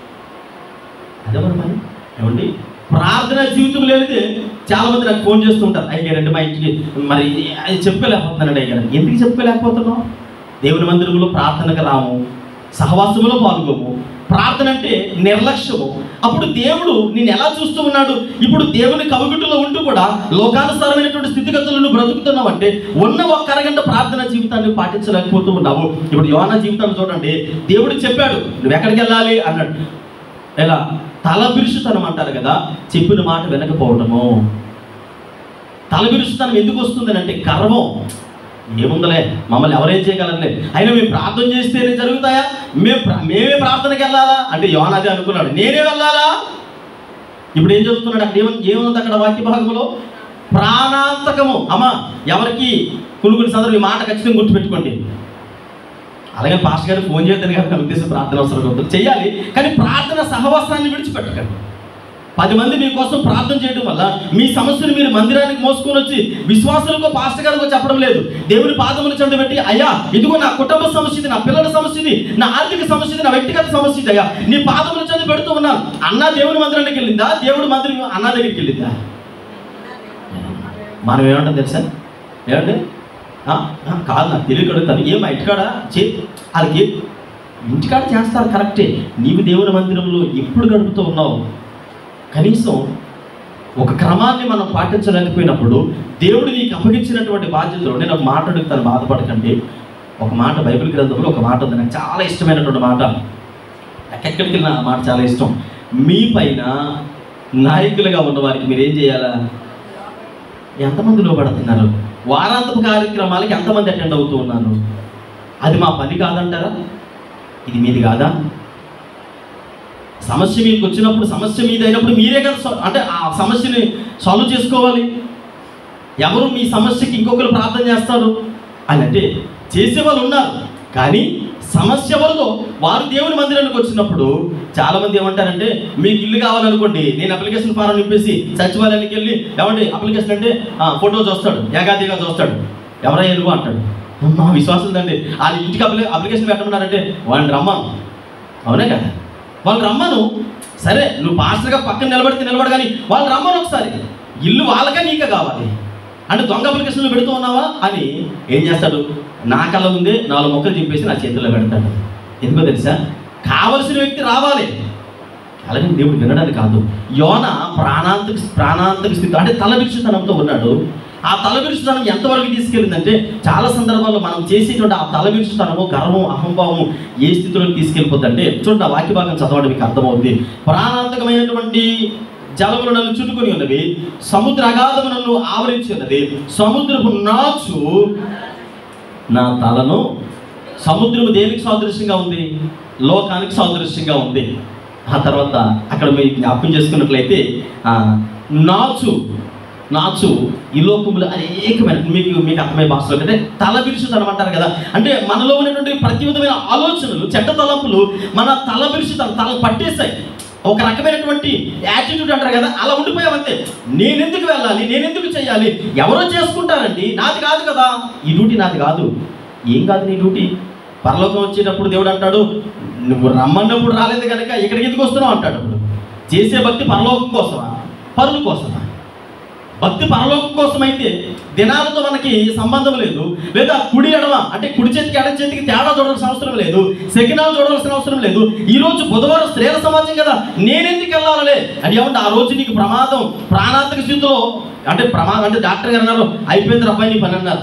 [SPEAKER 1] అదే మరి మరి ఏమండి ప్రార్థన జీవితం లేనిదే చాలా మంది నాకు ఫోన్ చేస్తూ ఉంటారు, అయ్యారండి మా ఇంటికి మరి చెప్పుకోలేకపోతున్నానండి. అయ్యారు ఎందుకు చెప్పుకోలేకపోతున్నావు? దేవుని మందిరంలో ప్రార్థనకు రాము, సహవాసములో పాల్గొము. ప్రార్థన అంటే నిర్లక్ష్యము. అప్పుడు దేవుడు నేను ఎలా చూస్తూ ఉన్నాడు? ఇప్పుడు దేవుని కవిగుట్టులో ఉంటూ కూడా లోకానుసారమైనటువంటి స్థితిగతులను బ్రతుకుతున్నావు అంటే ఉన్న ఒక్క అరగంట ప్రార్థన జీవితాన్ని పాటించలేకపోతూ ఉన్నావు. ఇప్పుడు యోనా జీవితాన్ని చూడండి, దేవుడు చెప్పాడు నువ్వు ఎక్కడికి వెళ్ళాలి అన్నాడు. ఎలా తలబిరుసుతనం అంటారు కదా, చెప్పిన మాట వినకపోవడము. తలబిరుసుతనం ఎందుకు వస్తుందని అంటే గర్వం. ఏముందలే మమ్మల్ని ఎవరేం చేయగలరులే, అయినా మేము ప్రార్థన చేస్తేనే జరుగుతాయా, మేము మేమే ప్రార్థనకి వెళ్ళాలా అంటే యోనా అదే అనుకున్నాడు, నేనే వెళ్ళాలా. ఇప్పుడు ఏం చదువుతున్నాడు అక్కడ? ఏమ ఏముంది అక్కడ వాక్య భాగంలో? ప్రాణాంతకము. అమ్మా ఎవరికి కొనుక్కుని సందర్భం ఈ మాట ఖచ్చితంగా గుర్తుపెట్టుకోండి. అలాగే పాస్టర్ గారికి ఫోన్ చేయొద్దని కదా నా ఉద్దేశం. ప్రార్థన అవసరం చేయాలి, కానీ ప్రార్థన సహవాసాన్ని విడిచిపెట్టకండి. పది మంది మీకోసం ప్రార్థన చేయడం వల్ల మీ సమస్యను మీరు మందిరానికి మోసుకొని వచ్చి విశ్వాసులకు పాస్టర్ గారితో చెప్పడం లేదు. దేవుని పాదములు చెంత పెట్టి అయ్యా ఇదిగో నా కుటుంబ సమస్య ఇది, నా పిల్లల సమస్య ఇది, నా ఆర్థిక సమస్య ఇది, నా వ్యక్తిగత సమస్య ఇది, అయ్యా నీ పాదములు చెంత పెడుతూ ఉన్నాను. అన్న దేవుని మందిరానికి వెళ్ళిందా? దేవుడి మందిరం అన్న దగ్గరికి వెళ్ళిందా? మనం ఏమంటాం తెలుసా? ఏమంటే కాదు నాకు తెలియక అడుగుతాను, ఏం మా ఇంటికాడ చే వాళ్ళకి ఇంటికాడ చేస్తారు కరెక్టే. నీవు దేవుని మందిరంలో ఎప్పుడు గడుపుతూ ఉన్నావు? కనీసం ఒక క్రమాన్ని మనం పాటించలేకపోయినప్పుడు దేవుడు నీకు అప్పగించినటువంటి బాధ్యతలు. నేను ఒక మాట అడుగుతాను, బాధపడకండి. ఒక మాట బైబిల్ గ్రంథంలో ఒక మాట ఉంది, నాకు చాలా ఇష్టమైనటువంటి మాట. ఎక్కడికి వెళ్ళిన ఆ మాట చాలా ఇష్టం. మీ పైన నాయకులుగా ఉన్న వారికి మీరు ఏం చేయాలా? ఎంతమంది లోబడుతున్నారు? వారాంతపు కార్యక్రమాలకి ఎంతమంది అటెండ్ అవుతూ ఉన్నారు? అది మా పని కాదంటారా? ఇది మీది కాదా? సమస్య మీకు వచ్చినప్పుడు, సమస్య మీద అయినప్పుడు మీరే కదా అంటే ఆ సమస్యని సాల్వ్ చేసుకోవాలి. ఎవరు మీ సమస్యకి ఇంకొకరు ప్రార్థన చేస్తారు అని అంటే చేసేవాళ్ళు ఉన్నారు, కానీ సమస్య ఎవరిదో వారు దేవుని మందిరానికి వచ్చినప్పుడు చాలా మంది ఏమంటారంటే, మీకు ఇల్లు కావాలనుకోండి, నేను అప్లికేషన్ ఫారం నింపేసి సచివాలయానికి వెళ్ళి ఏమండి అప్లికేషన్ అంటే ఫోటో చూస్తాడు, ఏకాదిగా చూస్తాడు, ఎవరైనా ఎలుగు అంటాడు. మా విశ్వాసం తండి వాళ్ళ ఇంటికి అప్లి అప్లికేషన్ పెట్టమన్నారంటే వాళ్ళని రమ్మను. అవునే కదా, వాళ్ళు రమ్మను. సరే నువ్వు పాస్టర్గా పక్కన నిలబడితే నిలబడు, కానీ వాళ్ళు రమ్మను ఒకసారి. ఇల్లు వాళ్ళకే నీకే కావాలి అంటే దొంగ అప్లికేషన్లు పెడుతూ ఉన్నావా అని ఏం చేస్తాడు, నా కళ్ళ ముందే నాలుగు మొక్కలు చెప్పేసి నా చేతుల్లో పెడతాడు. ఎందుకో తెలుసా, కావలసిన వ్యక్తి రావాలి. అలాగే దేవుడు వినడానికి కాదు. యోన ప్రాణాంతక ప్రాణాంతక స్థితి అంటే తలబిరుచుతనంతో ఉన్నాడు. ఆ తలబిరుచుతనం ఎంతవరకు తీసుకెళ్ళిందంటే, చాలా సందర్భాల్లో మనం చేసేటువంటి ఆ తలబిరుచుతనము, గర్వం, అహంభావము ఏ స్థితిలోకి తీసుకెళ్ళిపోద్దంటే, చూడండి ఆ వాక్య భాగం చదవడం మీకు అర్థమవుతుంది. ప్రాణాంతకమైనటువంటి జలములు నన్ను చుట్టుకొని ఉన్నవి, సముద్ర అగాధము నన్ను ఆవరించి ఉన్నది, సముద్రపు నాచు నా తలను. సముద్రము దేనికి సాదృశ్యంగా ఉంది? లోకానికి సాదృశ్యంగా ఉంది. ఆ తర్వాత అక్కడ మీరు జ్ఞాపకం చేసుకున్నట్లయితే నాచు నాచు ఈ లోకములు అనేకమైన మీకు మీకు అర్థమయ్యే భాషలో అంటే తల బిరుచుతనం అంటారు కదా. అంటే మనలో ఉన్నటువంటి ప్రతి విధమైన ఆలోచనలు, చెడ్డ తలంపులు మన తల బిరుచుతనం తల పట్టేస్తాయి. ఒక రకమైనటువంటి యాటిట్యూడ్ అంటారు కదా, అలా ఉండిపోయామంతే. నేనెందుకు వెళ్ళాలి, నేనెందుకు చేయాలి, ఎవరో చేసుకుంటారండి, నాది కాదు కదా, ఈ డ్యూటీ నాది కాదు. ఏం కాదు నీ డ్యూటీ? పరలోకం వచ్చేటప్పుడు దేవుడు అంటాడు, నువ్వు రమ్మన్నప్పుడు రాలేదు కనుక ఇక్కడికి ఎందుకు వస్తున్నావు అంటాడు. అప్పుడు చేసే భక్తి పరలోకం కోసమా, పరుల కోసమా? భక్తి పరలోకం కోసం అయితే దినాలతో మనకి సంబంధం లేదు. లేదా కుడి ఎడమ అంటే కుడి చేతికి ఎడమ చేతికి తేడా చూడాల్సిన అవసరం లేదు, సెకినాలు చూడాల్సిన అవసరం లేదు. ఈరోజు బుధవారం స్త్రీల సమాజం కదా, నేనెందుకు వెళ్ళాలలే అని ఏమంటే, ఆ రోజు నీకు ప్రమాదం, ప్రాణాంతక స్థితిలో అంటే ప్రమాదం అంటే డాక్టర్ గారు అన్నారు అయిపోయింది అబ్బాయి నీ పని అన్నారు.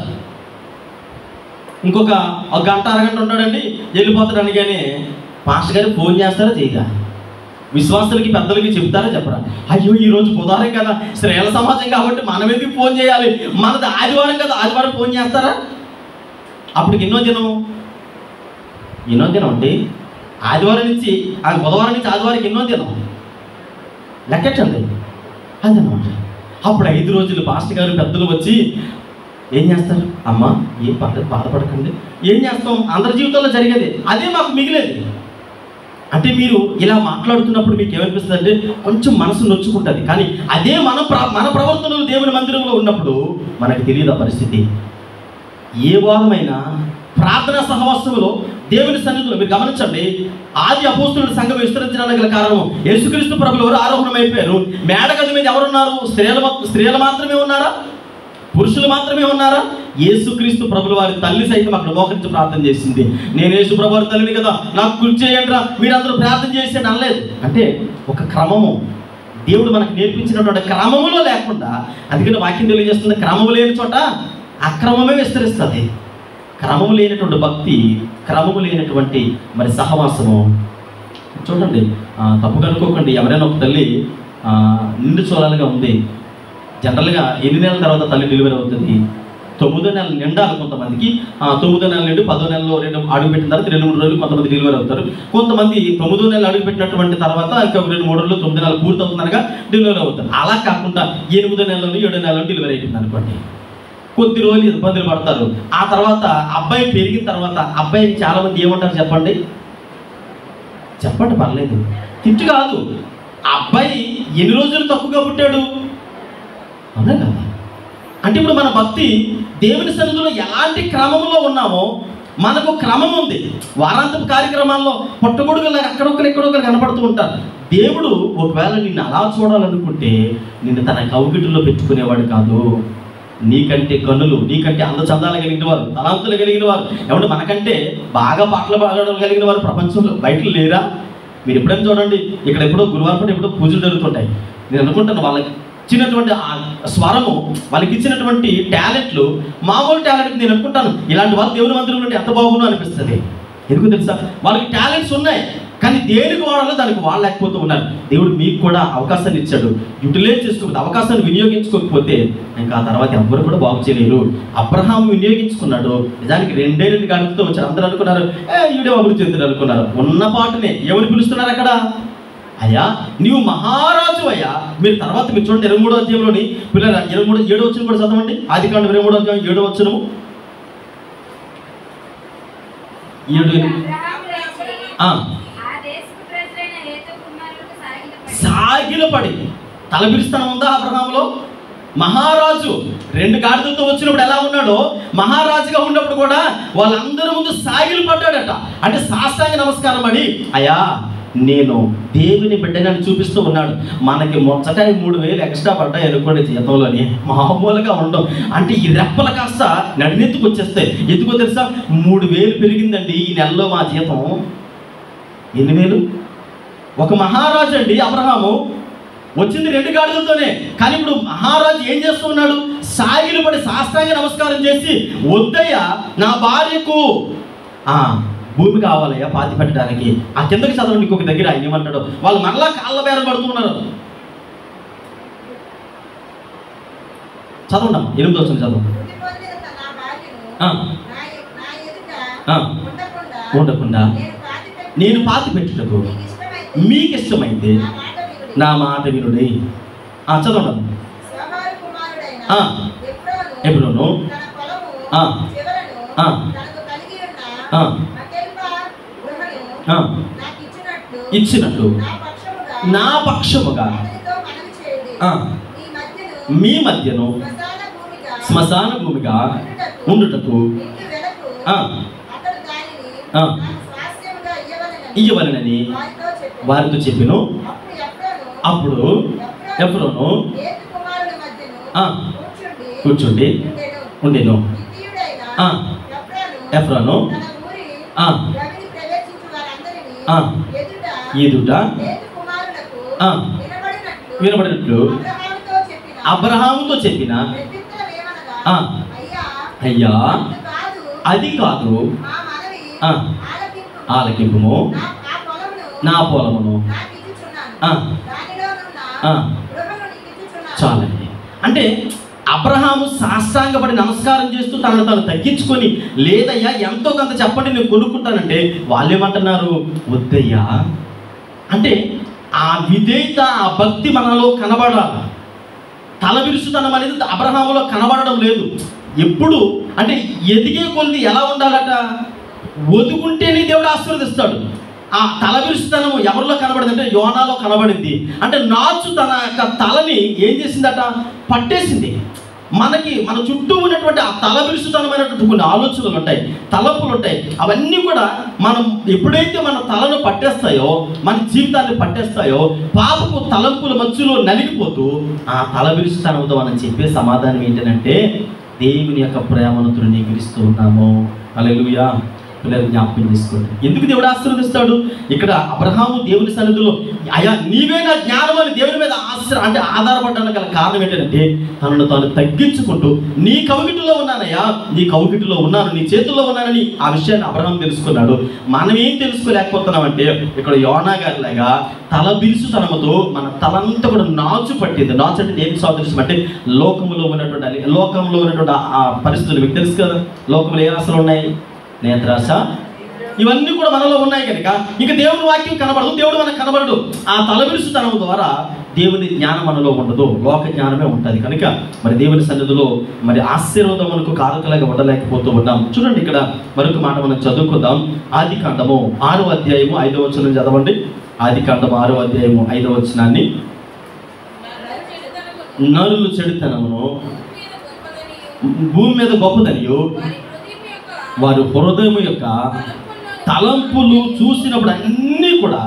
[SPEAKER 1] ఇంకొక ఒక గంట అరగంట ఉంటాడండి వెళ్ళిపోతాడని. కానీ పాస్టర్ గారు ఫోన్ చేస్తారా చేయగా, విశ్వాసులకి పెద్దలకి చెప్తారా చెప్పరా? అయ్యో ఈరోజు బుధవారం కదా, స్త్రీల సమాజం కాబట్టి మనం ఎందుకు ఫోన్ చేయాలి, మనది ఆదివారం కదా, ఆదివారం ఫోన్ చేస్తారా? అప్పటికి ఎన్నో దినం ఎన్నో దినం అంటే ఆదివారం నుంచి ఆ బుధవారం నుంచి ఆదివారికి ఎన్నో దినం లెక్కెట్టండి. అదనమాట. అప్పుడు ఐదు రోజులు పాస్టర్ గారు పెద్దలు వచ్చి ఏం చేస్తారు, అమ్మ ఏం పర్లేదు బాధపడకండి, ఏం చేస్తాం, అందరి జీవితంలో జరిగేది అదే మాకు మిగిలేదు. అంటే మీరు ఇలా మాట్లాడుతున్నప్పుడు మీకు ఏమనిపిస్తుంది అంటే కొంచెం మనసు నొచ్చుకుంటుంది. కానీ అదే మన ప్ర మన ప్రవర్తనలు దేవుని మందిరంలో ఉన్నప్పుడు మనకు తెలియదు ఆ పరిస్థితి. ఏ వారమైనా ప్రార్థనా సహవాసంలో దేవుని సన్నిధిలో మీరు గమనించండి, ఆది అపోస్తుల సంఘం విస్తరించడానికి గల కారణం యేసుక్రీస్తు ప్రభులు ఎవరు ఆరోహణం అయిపోయారు. మేడగది మీద ఎవరున్నారు? స్త్రీలు స్త్రీలు మాత్రమే ఉన్నారా? పురుషులు మాత్రమే ఉన్నారా? యేసుక్రీస్తు ప్రభుల వారి తల్లి సైతం అక్కడ మోకరించి ప్రార్థన చేసింది. నేను యేసు ప్రభు వారి తల్లిని కదా, నాకు కృషి చేయండి రా, మీరందరూ ప్రార్థన చేసి అనలేదు. అంటే ఒక క్రమము, దేవుడు మనకు నేర్పించినటువంటి క్రమములో లేకుండా. అందుకని వాక్యం తెలియజేస్తుంది, క్రమము లేని చోట అక్రమమే విస్తరిస్తుంది. క్రమము లేనటువంటి భక్తి, క్రమము లేనటువంటి మరి సహవాసము. చూడండి, తప్పు కనుక్కోకండి, ఎవరైనా ఒక తల్లి నిండు చూడాలిగా ఉంది. జనరల్గా ఎన్ని నెలల తర్వాత తల్లి డెలివరీ అవుతుంది? తొమ్మిదో నెలలు నిండాలి కొంతమందికి. తొమ్మిదో నెలల నుండి పదో నెలలో రెండు అడుగు పెట్టిన తర్వాత రెండు మూడు రోజులు కొంతమంది డెలివరీ అవుతారు. కొంతమంది తొమ్మిదో నెలలు అడుగు పెట్టినటువంటి తర్వాత ఇంకా రెండు మూడు రోజులు తొమ్మిది నెలలు పూర్తి అవుతుందనగా డెలివరీ అవుతారు. అలా కాకుండా ఎనిమిదో నెలలు ఏడో నెలలో డెలివరీ అయిపోయింది అనుకోండి, కొద్ది రోజులు ఇబ్బందులు పడతారు. ఆ తర్వాత అబ్బాయి పెరిగిన తర్వాత అబ్బాయి చాలామంది ఏమంటారు చెప్పండి, చెప్పండి పర్లేదు, తిట్టు కాదు, అబ్బాయి ఎన్ని రోజులు తక్కువగా పుట్టాడు అవునా కదా. అంటే ఇప్పుడు మన భక్తి దేవుని సన్నిధిలో ఎలాంటి క్రమంలో ఉన్నామో మనకు క్రమం ఉంది. వారాంతపు కార్యక్రమాల్లో పుట్టగొడుగులు అక్కడొక్కరు ఎక్కడొక్కరు కనపడుతూ ఉంటారు. దేవుడు ఒకవేళ నిన్ను అలా చూడాలనుకుంటే నిన్ను తన కౌగిటిలో పెట్టుకునేవాడు కాదు. నీకంటే కన్నులు, నీకంటే అందచందాలు కలిగిన వారు, తలాంతులు కలిగిన వారు, ఏమంటే మనకంటే బాగా పాటలు పాడడం కలిగిన వారు ప్రపంచంలో బయట లేరా? మీరు ఎప్పుడైనా చూడండి, ఇక్కడ ఎప్పుడో గురువారం పూట ఎప్పుడో పూజలు జరుగుతుంటాయి. నేను అనుకుంటాను వాళ్ళకి ఇచ్చినటువంటి స్వరము, వాళ్ళకి ఇచ్చినటువంటి టాలెంట్లు మామూలు టాలెంట్ నేను అనుకుంటాను ఇలాంటి వాళ్ళు దేవుని మందిరం నుండి ఎంత బాగుందో అనిపిస్తుంది. ఎందుకు తెలుసా, వాళ్ళకి టాలెంట్స్ ఉన్నాయి, కానీ దేనికి వాడాలో దానికి వాడలేకపోతూ ఉన్నారు. దేవుడు మీకు కూడా అవకాశాన్ని ఇచ్చాడు, యూటిలైజ్ చేసుకోకపోతే, అవకాశాన్ని వినియోగించుకోకపోతే ఇంకా ఆ తర్వాత ఎవ్వరు కూడా బాగు చేయలేరు. అబ్రహాం వినియోగించుకున్నాడు, నిజానికి రెండే రెండు గంటలతో వచ్చారు. అందరూ అనుకున్నారు ఏ ఈడే అభివృద్ధి చెందుతారు అనుకున్నారు. ఉన్న పాటనే ఎవరు పిలుస్తున్నారు అక్కడ, అయ్యా నీవు మహారాజు అయ్యా. మీరు తర్వాత మీరు చూడండి ఇరవై మూడో అధ్యాయంలోని పిల్లల ఇరవై మూడు ఏడో వచ్చిన కూడా చదవండి. ఆది కాండం ఇరవై మూడో అధ్యాయం ఏడో వచ్చినము. ఏడు సాగిలపడి తలపిరిస్తానం ఉందా అబ్రహాములో? మహారాజు రెండు గాడిదలతో వచ్చినప్పుడు ఎలా ఉన్నాడో, మహారాజుగా ఉన్నప్పుడు కూడా వాళ్ళందరి ముందు సాగిలు పడ్డాడట. అంటే సాష్టాంగ నమస్కారం పడి, అయ్యా నేను దేవుని బిడ్డని చూపిస్తూ ఉన్నాడు. మనకి మొచ్చటాయి మూడు వేలు ఎక్స్ట్రా పడ్డాయి అనుకోండి జీతంలోని, మామూలుగా ఉండవు. అంటే ఈ రెప్పలు కాస్త నడినెత్తుకు వచ్చేస్తాయి. ఎందుకో తెలుసా? మూడు వేలు పెరిగిందండి ఈ నెలలో మా జీతం. ఎన్ని వేలు? ఒక మహారాజు అండి అబ్రహాము, వచ్చింది రెండు గాడిదలతోనే. కానీ ఇప్పుడు మహారాజు ఏం చేస్తూ ఉన్నాడు? సాగిలు పడి సాష్టాంగ నమస్కారం చేసి, వద్దయ్యా నా భార్యకు ఆ భూమి కావాలయ్యా పాతి పెట్టడానికి. ఆ కిందకి చదవండి ఇంకొక దగ్గర ఆయన ఏమంటాడు, వాళ్ళు మరలా కాళ్ళ బేరం పడుతున్నారు. చదవండి అమ్మా, ఎనిమిది వచ్చింది చదవండి. ఉండకుండా నేను పాతి పెట్టుటకు మీకు ఇష్టమైంది నా మాట వినుడి. చదవండి. ఎప్పుడును ఇచ్చినట్టు నా పక్షముగా మీ మధ్యను శ్మశాన భూమిగా ఉండుటకు ఇయ్యవలనని వారితో చెప్పిను. అప్పుడు ఎఫ్రోను కూర్చుండి ఉండేను. ఎఫ్రోను ఎదుట వినబడినట్లు అబ్రహాముతో చెప్పిన, అయ్యా అది కాదు, ఆలకింపుము నా పొలమును. చాలండి. అంటే అబ్రహాము సాష్టాంగపడి నమస్కారం చేస్తూ తనను తను తగ్గించుకొని, లేదయ్యా ఎంతో కొంత చెప్పండి నేను కొనుక్కుంటానంటే వాళ్ళు ఏమంటున్నారు? వద్దయ్యా. అంటే ఆ విధేయత, ఆ భక్తి మనలో కనబడాలి. తల విరుచుతనం అనేది అబ్రహాములో కనబడడం లేదు. ఎప్పుడు అంటే ఎదిగే కొద్ది ఎలా ఉండాలట? ఒదుకుంటేనే దేవుడు ఆశీర్వదిస్తాడు. ఆ తల విరుచుతనము ఎవరిలో కనబడింది అంటే యోనాలో కనబడింది. అంటే నాచు తన యొక్క తలని ఏం చేసిందట? పట్టేసింది. మనకి మన చుట్టూ ఉన్నటువంటి ఆ తల విరుచుతనమైనటువంటి కొన్ని ఆలోచనలు ఉంటాయి, తలంపులు ఉంటాయి. అవన్నీ కూడా మనం ఎప్పుడైతే మన తలను పట్టేస్తాయో, మన జీవితాన్ని పట్టేస్తాయో, పాపపు తలంపుల మధ్యలో నలిగిపోతూ ఆ తల విరుచుతనంతో మనం చెప్పే సమాధానం ఏంటంటే, దేవుని యొక్క ప్రేమను తృణీకరిస్తూ ఉన్నాము. హల్లెలూయా. పిల్లలు జ్ఞాపకం చేసుకోండి. ఎందుకు దేవుడు ఆశీర్వదిస్తాడు? ఇక్కడ అబ్రహాము దేవుని సన్నిధిలో, అయ్యా నీవే నా జ్ఞానం అని దేవుని మీద ఆశ్ర అంటే ఆధారపడడానికి గల కారణం ఏంటంటే, తనను తాను తగ్గించుకుంటూ నీ కౌగిటిలో ఉన్నానయ్యా, నీ కౌగిటిలో ఉన్నాను, నీ చేతుల్లో ఉన్నానని ఆ విషయాన్ని అబ్రహాం తెలుసుకున్నాడు. మనం ఏం తెలుసుకోలేకపోతున్నామంటే, ఇక్కడ యోనా గారిలాగా తల బిరుసుతనముతో మన తలంతా కూడా నాచు పట్టింది. నాచు అంటే నేను సాదృశ్యం అంటే లోకంలో ఉన్నటువంటి లోకంలో ఉన్నటువంటి ఆ పరిస్థితులు మీకు తెలుసు కదా. లోకంలో ఏ ఆశలు ఉన్నాయి? నేత్రాశ, ఇవన్నీ కూడా మనలో ఉన్నాయి కనుక ఇక దేవుని వాక్యం కనబడదు, దేవుడు మనకు కనబడడు. ఆ తలబిరుసుతనం ద్వారా దేవుని జ్ఞానం మనలో ఉండదు, లోక జ్ఞానమే ఉంటుంది. కనుక మరి దేవుని సన్నిధిలో మరి ఆశీర్వాదం మనకు కారకలాగా ఉండలేకపోతూ ఉన్నాం. చూడండి, ఇక్కడ మరొక మాట మనం చదువుకుందాం. ఆది కాండము ఆరో అధ్యాయము ఐదవ వచనం చదవండి. ఆది కాండము ఆరో అధ్యాయము ఐదవ వచనాన్ని, నరులు చెడుతనమును భూమి మీద గొప్పదనియు వారు హృదయం యొక్క తలంపులు చూసినప్పుడు అన్నీ కూడా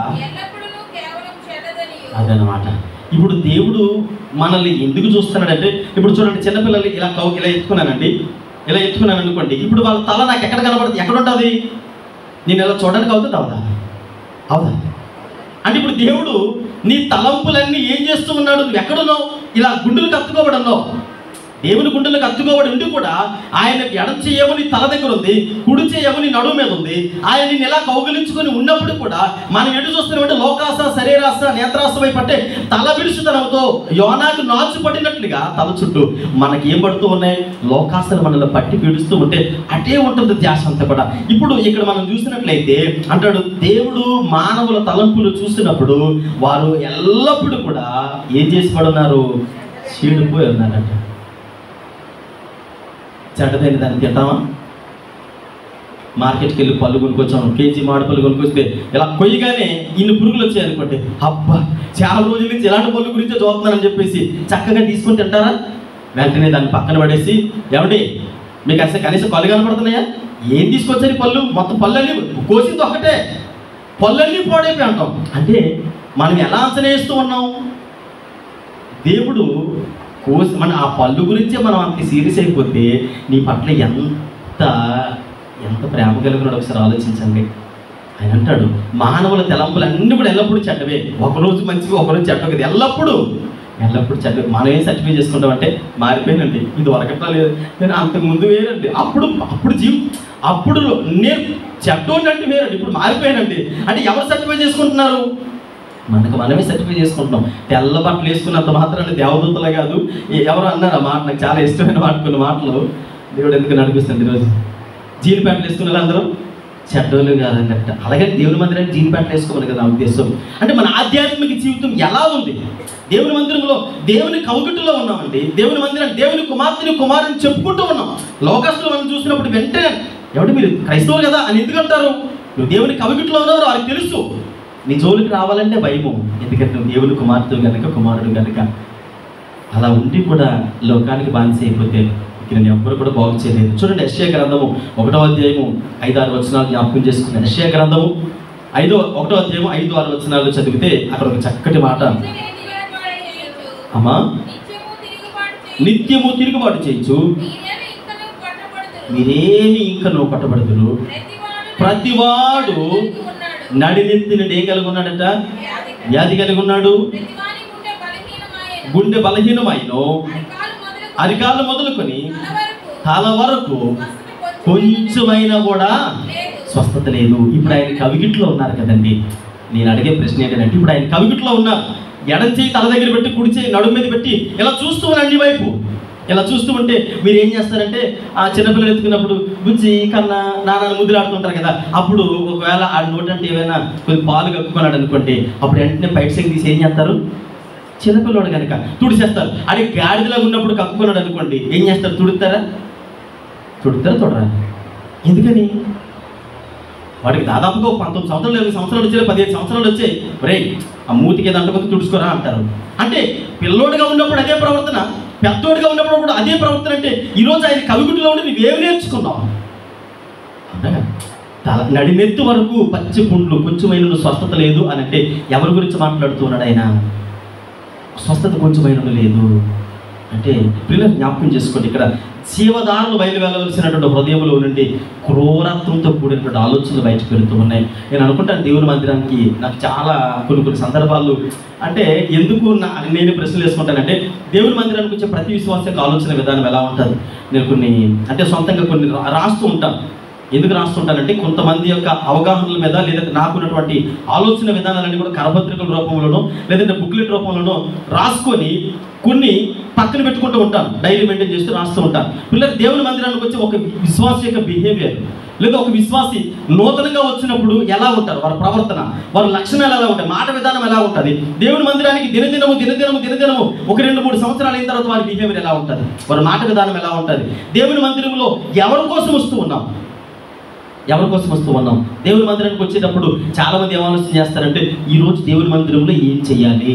[SPEAKER 1] అదనమాట. ఇప్పుడు దేవుడు మనల్ని ఎందుకు చూస్తున్నాడంటే, ఇప్పుడు చూడండి, చిన్నపిల్లలు ఇలా కౌ ఇలా ఎత్తుకున్నానండి, ఇలా ఎత్తుకున్నాను అనుకోండి. ఇప్పుడు వాళ్ళ తల నాకు ఎక్కడ కనబడుతుంది? ఎక్కడ ఉంటుంది? నేను ఇలా చూడడానికి అవుతుంది అవుదా? అవుదా? అంటే ఇప్పుడు దేవుడు నీ తలంపులన్నీ ఏం చేస్తూ ఉన్నాడు? నువ్వు ఎక్కడున్నావు? ఇలా గుండెలు కత్తుకోబడన్నావు. దేవుని గుండెలకు అత్తుకోబడి ఉండి కూడా ఆయనకి ఎడం చేయమని తల దగ్గర ఉంది, కుడి చేయమని నడుము మీద ఉంది. ఆయన నిన్ను ఎలా కౌగిలించుకొని ఉన్నప్పుడు కూడా మనం ఎటు చూస్తున్నామంటే లోకాస, శరీరాస, నేత్రాస వైపు అంటే తల విరుచుతనంతో యోనాకు నాచు పడినట్లుగా తల చుట్టూ మనకి ఏం పడుతూ ఉన్నాయి? లోకాసలు మనల్ని పట్టి పీడుస్తూ ఉంటే అటే ఉంటుంది ధ్యాస అంతా కూడా. ఇప్పుడు ఇక్కడ మనం చూసినట్లయితే అంటాడు, దేవుడు మానవుల తలంపులు చూసినప్పుడు వారు ఎల్లప్పుడూ కూడా ఏం చేసి పడున్నారు? చీడిపోయి ఉన్నారంట. చెడ్డదైన దాన్ని తింటామా? మార్కెట్కి వెళ్ళి పళ్ళు కొనుక్కొచ్చాము, కేజీ మామిడి పళ్ళు కొనుక్కొస్తే ఇలా కొయ్యగానే ఇన్ని పురుగులు వచ్చాయి అనుకోండి, అబ్బా చాలా రోజుల నుంచి ఇలాంటి పళ్ళు గురించే చూస్తున్నానని చెప్పేసి చక్కగా తీసుకొని తింటారా? వెంటనే దాన్ని పక్కన పడేసి, ఏమండి మీకు అసలు కనీసం కళ్ళు కనపడుతున్నాయా? ఏం తీసుకొచ్చారు పళ్ళు? మొత్తం పళ్ళన్నీ కోసింది ఒకటే, పళ్ళన్నీ పాడైపోయి అంటాం. అంటే మనం ఎలా అంచనా వేస్తూ ఉన్నాం? దేవుడు కోసి మన ఆ పళ్ళు గురించే మనం అంత సీరియస్ అయిపోతే నీ పట్ల ఎంత ఎంత ప్రేమ కలిగినాడు ఒకసారి ఆలోచించండి. ఆయన అంటాడు మానవుల తలంపులు అన్నీ కూడా ఎల్లప్పుడూ చెడ్డవే, ఒకరోజు మంచివి ఒకరోజు చెడ్డ కదా, ఎల్లప్పుడూ ఎల్లప్పుడు చదివి మనం ఏం సర్టిఫై చేసుకుంటామంటే మారిపోయినండి, ఇది వరకట్లా లేదు, నేను అంతకు ముందు వేరండి, అప్పుడు అప్పుడు జీవి అప్పుడు నేను చెడ్డోండి అంటే వేరండి, ఇప్పుడు మారిపోయానండి అంటే ఎవరు సర్టిఫై చేసుకుంటున్నారు? మనకు మనమే సర్టిఫై చేసుకుంటున్నాం. తెల్ల బట్టలు వేసుకున్నంత మాత్రాన్ని దేవదూతలే కాదు. ఎవరు అన్నారు ఆ మాట, నాకు చాలా ఇష్టమైన మాట, కొన్ని మాటలు దేవుడు ఎందుకు నడిపిస్తుంది. ఈరోజు జీన్ ప్యాంట్లు వేసుకున్నారు అందరూ చెడ్డోళ్ళు కాదన్నట్ట. అలాగే దేవుని మందిరానికి జీన్ ప్యాంట్లు వేసుకోవాలి కదా నా ఉద్దేశం. అంటే మన ఆధ్యాత్మిక జీవితం ఎలా ఉంది? దేవుని మందిరంలో దేవుని కౌగిటిలో ఉన్నామండి. దేవుని మందిరం దేవుని కుమార్తెని కుమారుని చెప్పుకుంటూ ఉన్నాం. లోకస్తులు మనం చూసినప్పుడు వెంటనే ఎవడు మీరు క్రైస్తవులు కదా అని ఎందుకంటారు? నువ్వు దేవుని కౌగిటిలో ఉన్నావు, వాళ్ళకి తెలుసు. నీ జోలికి రావాలంటే భయము, ఎందుకంటే నువ్వు దేవుని కుమార్తె కనుక, కుమారుడు కనుక. అలా ఉండి కూడా లోకానికి బానిస అయిపోతే ఇక్కడ ఎవ్వరు కూడా బాగు చేయలేదు. చూడండి యెషయా గ్రంథము ఒకటో అధ్యాయము ఐదు ఆరు వచనాలు జ్ఞాపకం చేసుకున్నాను. యెషయా గ్రంథము ఐదో ఒకటో అధ్యాయము ఐదు ఆరు వచనాలు చదివితే అక్కడ ఒక చక్కటి మాట, అమ్మా నిత్యము తిరుగుబాటు చేయొచ్చు, మీరేమి ఇంకా నువ్వు పట్టబడుతురు, ప్రతివాడు నడినెత్తి నుండి ఏం కలిగి ఉన్నాడట? వ్యాధి కలిగి ఉన్నాడు, గుండె బలహీనమైన, అరికాలు మొదలుకొని తల వరకు కొంచెమైనా కూడా స్వస్థత లేదు. ఇప్పుడు ఆయన కవిగిట్లో ఉన్నారు కదండి. నేను అడిగే ప్రశ్న ఏంటంటే, ఇప్పుడు ఆయన కవిగిట్లో ఉన్నారు, ఎడం చేయి తల దగ్గర పెట్టి కుడి చేయి నడుము మీద పెట్టి ఇలా చూస్తూ ఉన్నారు అన్ని వైపు. ఇలా చూస్తూ ఉంటే మీరు ఏం చేస్తారంటే, ఆ చిన్నపిల్లలు ఎత్తుకున్నప్పుడు బుజ్జి కన్నా నాన్న ముద్దులాడుతుంటారు కదా, అప్పుడు ఒకవేళ ఆ నోటంటే ఏమైనా కొద్ది పాలు కక్కుకున్నాడు అనుకోండి, అప్పుడు వెంటనే బయట సైకి తీసి ఏం చేస్తారు? చిన్నపిల్లవాడు కనుక తుడిచేస్తారు. అది గాడిదలాగా ఉన్నప్పుడు కక్కుకున్నాడు అనుకోండి, ఏం చేస్తారు? తుడుతారా? తుడుతారా తొడరా? ఎందుకని? వాడికి దాదాపుగా పంతొమ్మిది సంవత్సరాలు ఇరవై సంవత్సరాలు వచ్చాయి, పదిహేను సంవత్సరాలు వచ్చాయి, రే ఆ మూతికి దండకొద్ది తుడుచుకోరా అంటారు. అంటే పిల్లోడిగా ఉన్నప్పుడు అదే ప్రవర్తన, పెద్దోడిగా ఉన్నప్పుడు కూడా అదే ప్రవర్తన. అంటే ఈరోజు ఆయన కవిగుడిలో ఉండి నువ్వేమి నేర్చుకున్నావు? అంతగా తల నడినెత్తు వరకు పచ్చి పుండ్లు, కొంచెమైన స్వస్థత లేదు అని అంటే ఎవరి గురించి మాట్లాడుతూ ఉన్నాడు ఆయన? స్వస్థత కొంచెమైన లేదు అంటే పిల్లలు జ్ఞాపకం చేసుకోండి. ఇక్కడ జీవదారులు బయలు వెళ్ళవలసినటువంటి హృదయంలో నుండి క్రూరత్వంతో కూడినటువంటి ఆలోచనలు బయటకు వెళుతూ ఉన్నాయి. నేను అనుకుంటాను దేవుని మందిరానికి నాకు చాలా కొన్ని కొన్ని సందర్భాలు అంటే ఎందుకు నా నేను ప్రశ్నలు వేసుకుంటానంటే, దేవుని మందిరానికి వచ్చే ప్రతి విశ్వాస యొక్క ఆలోచన విధానం ఎలా ఉంటుంది? నేను కొన్ని అంటే సొంతంగా కొన్ని రాస్తూ ఉంటాను. ఎందుకు రాస్తుంటానంటే, కొంతమంది యొక్క అవగాహనల మీద లేదంటే నాకున్నటువంటి ఆలోచన విధానాలన్నీ కూడా కరపత్రికల రూపంలోనో లేదంటే బుక్లెట్ రూపంలోనో రాసుకొని కొన్ని పక్కన పెట్టుకుంటూ ఉంటాను, డైరీ మెయింటైన్ చేస్తూ రాస్తూ ఉంటాను. పిల్లలు దేవుని మందిరానికి వచ్చి ఒక విశ్వాస యొక్క బిహేవియర్ లేదా ఒక విశ్వాసి నూతనంగా వచ్చినప్పుడు ఎలా ఉంటారు, వారి ప్రవర్తన, వారి లక్షణాలు ఎలా ఉంటాయి, మాట విధానం ఎలా ఉంటుంది, దేవుని మందిరానికి దినదినము దినదినము దినదినము ఒక రెండు మూడు సంవత్సరాలు అయిన తర్వాత వారి బిహేవియర్ ఎలా ఉంటుంది, వారి మాట విధానం ఎలా ఉంటుంది, దేవుని మందిరంలో ఎవరి కోసం వస్తూ ఉన్నాం ఎవరి కోసం వస్తూ ఉన్నాం దేవుని మందిరానికి వచ్చేటప్పుడు చాలామంది ఏం ఆలోచన చేస్తారంటే, ఈరోజు దేవుని మందిరంలో ఏం చేయాలి?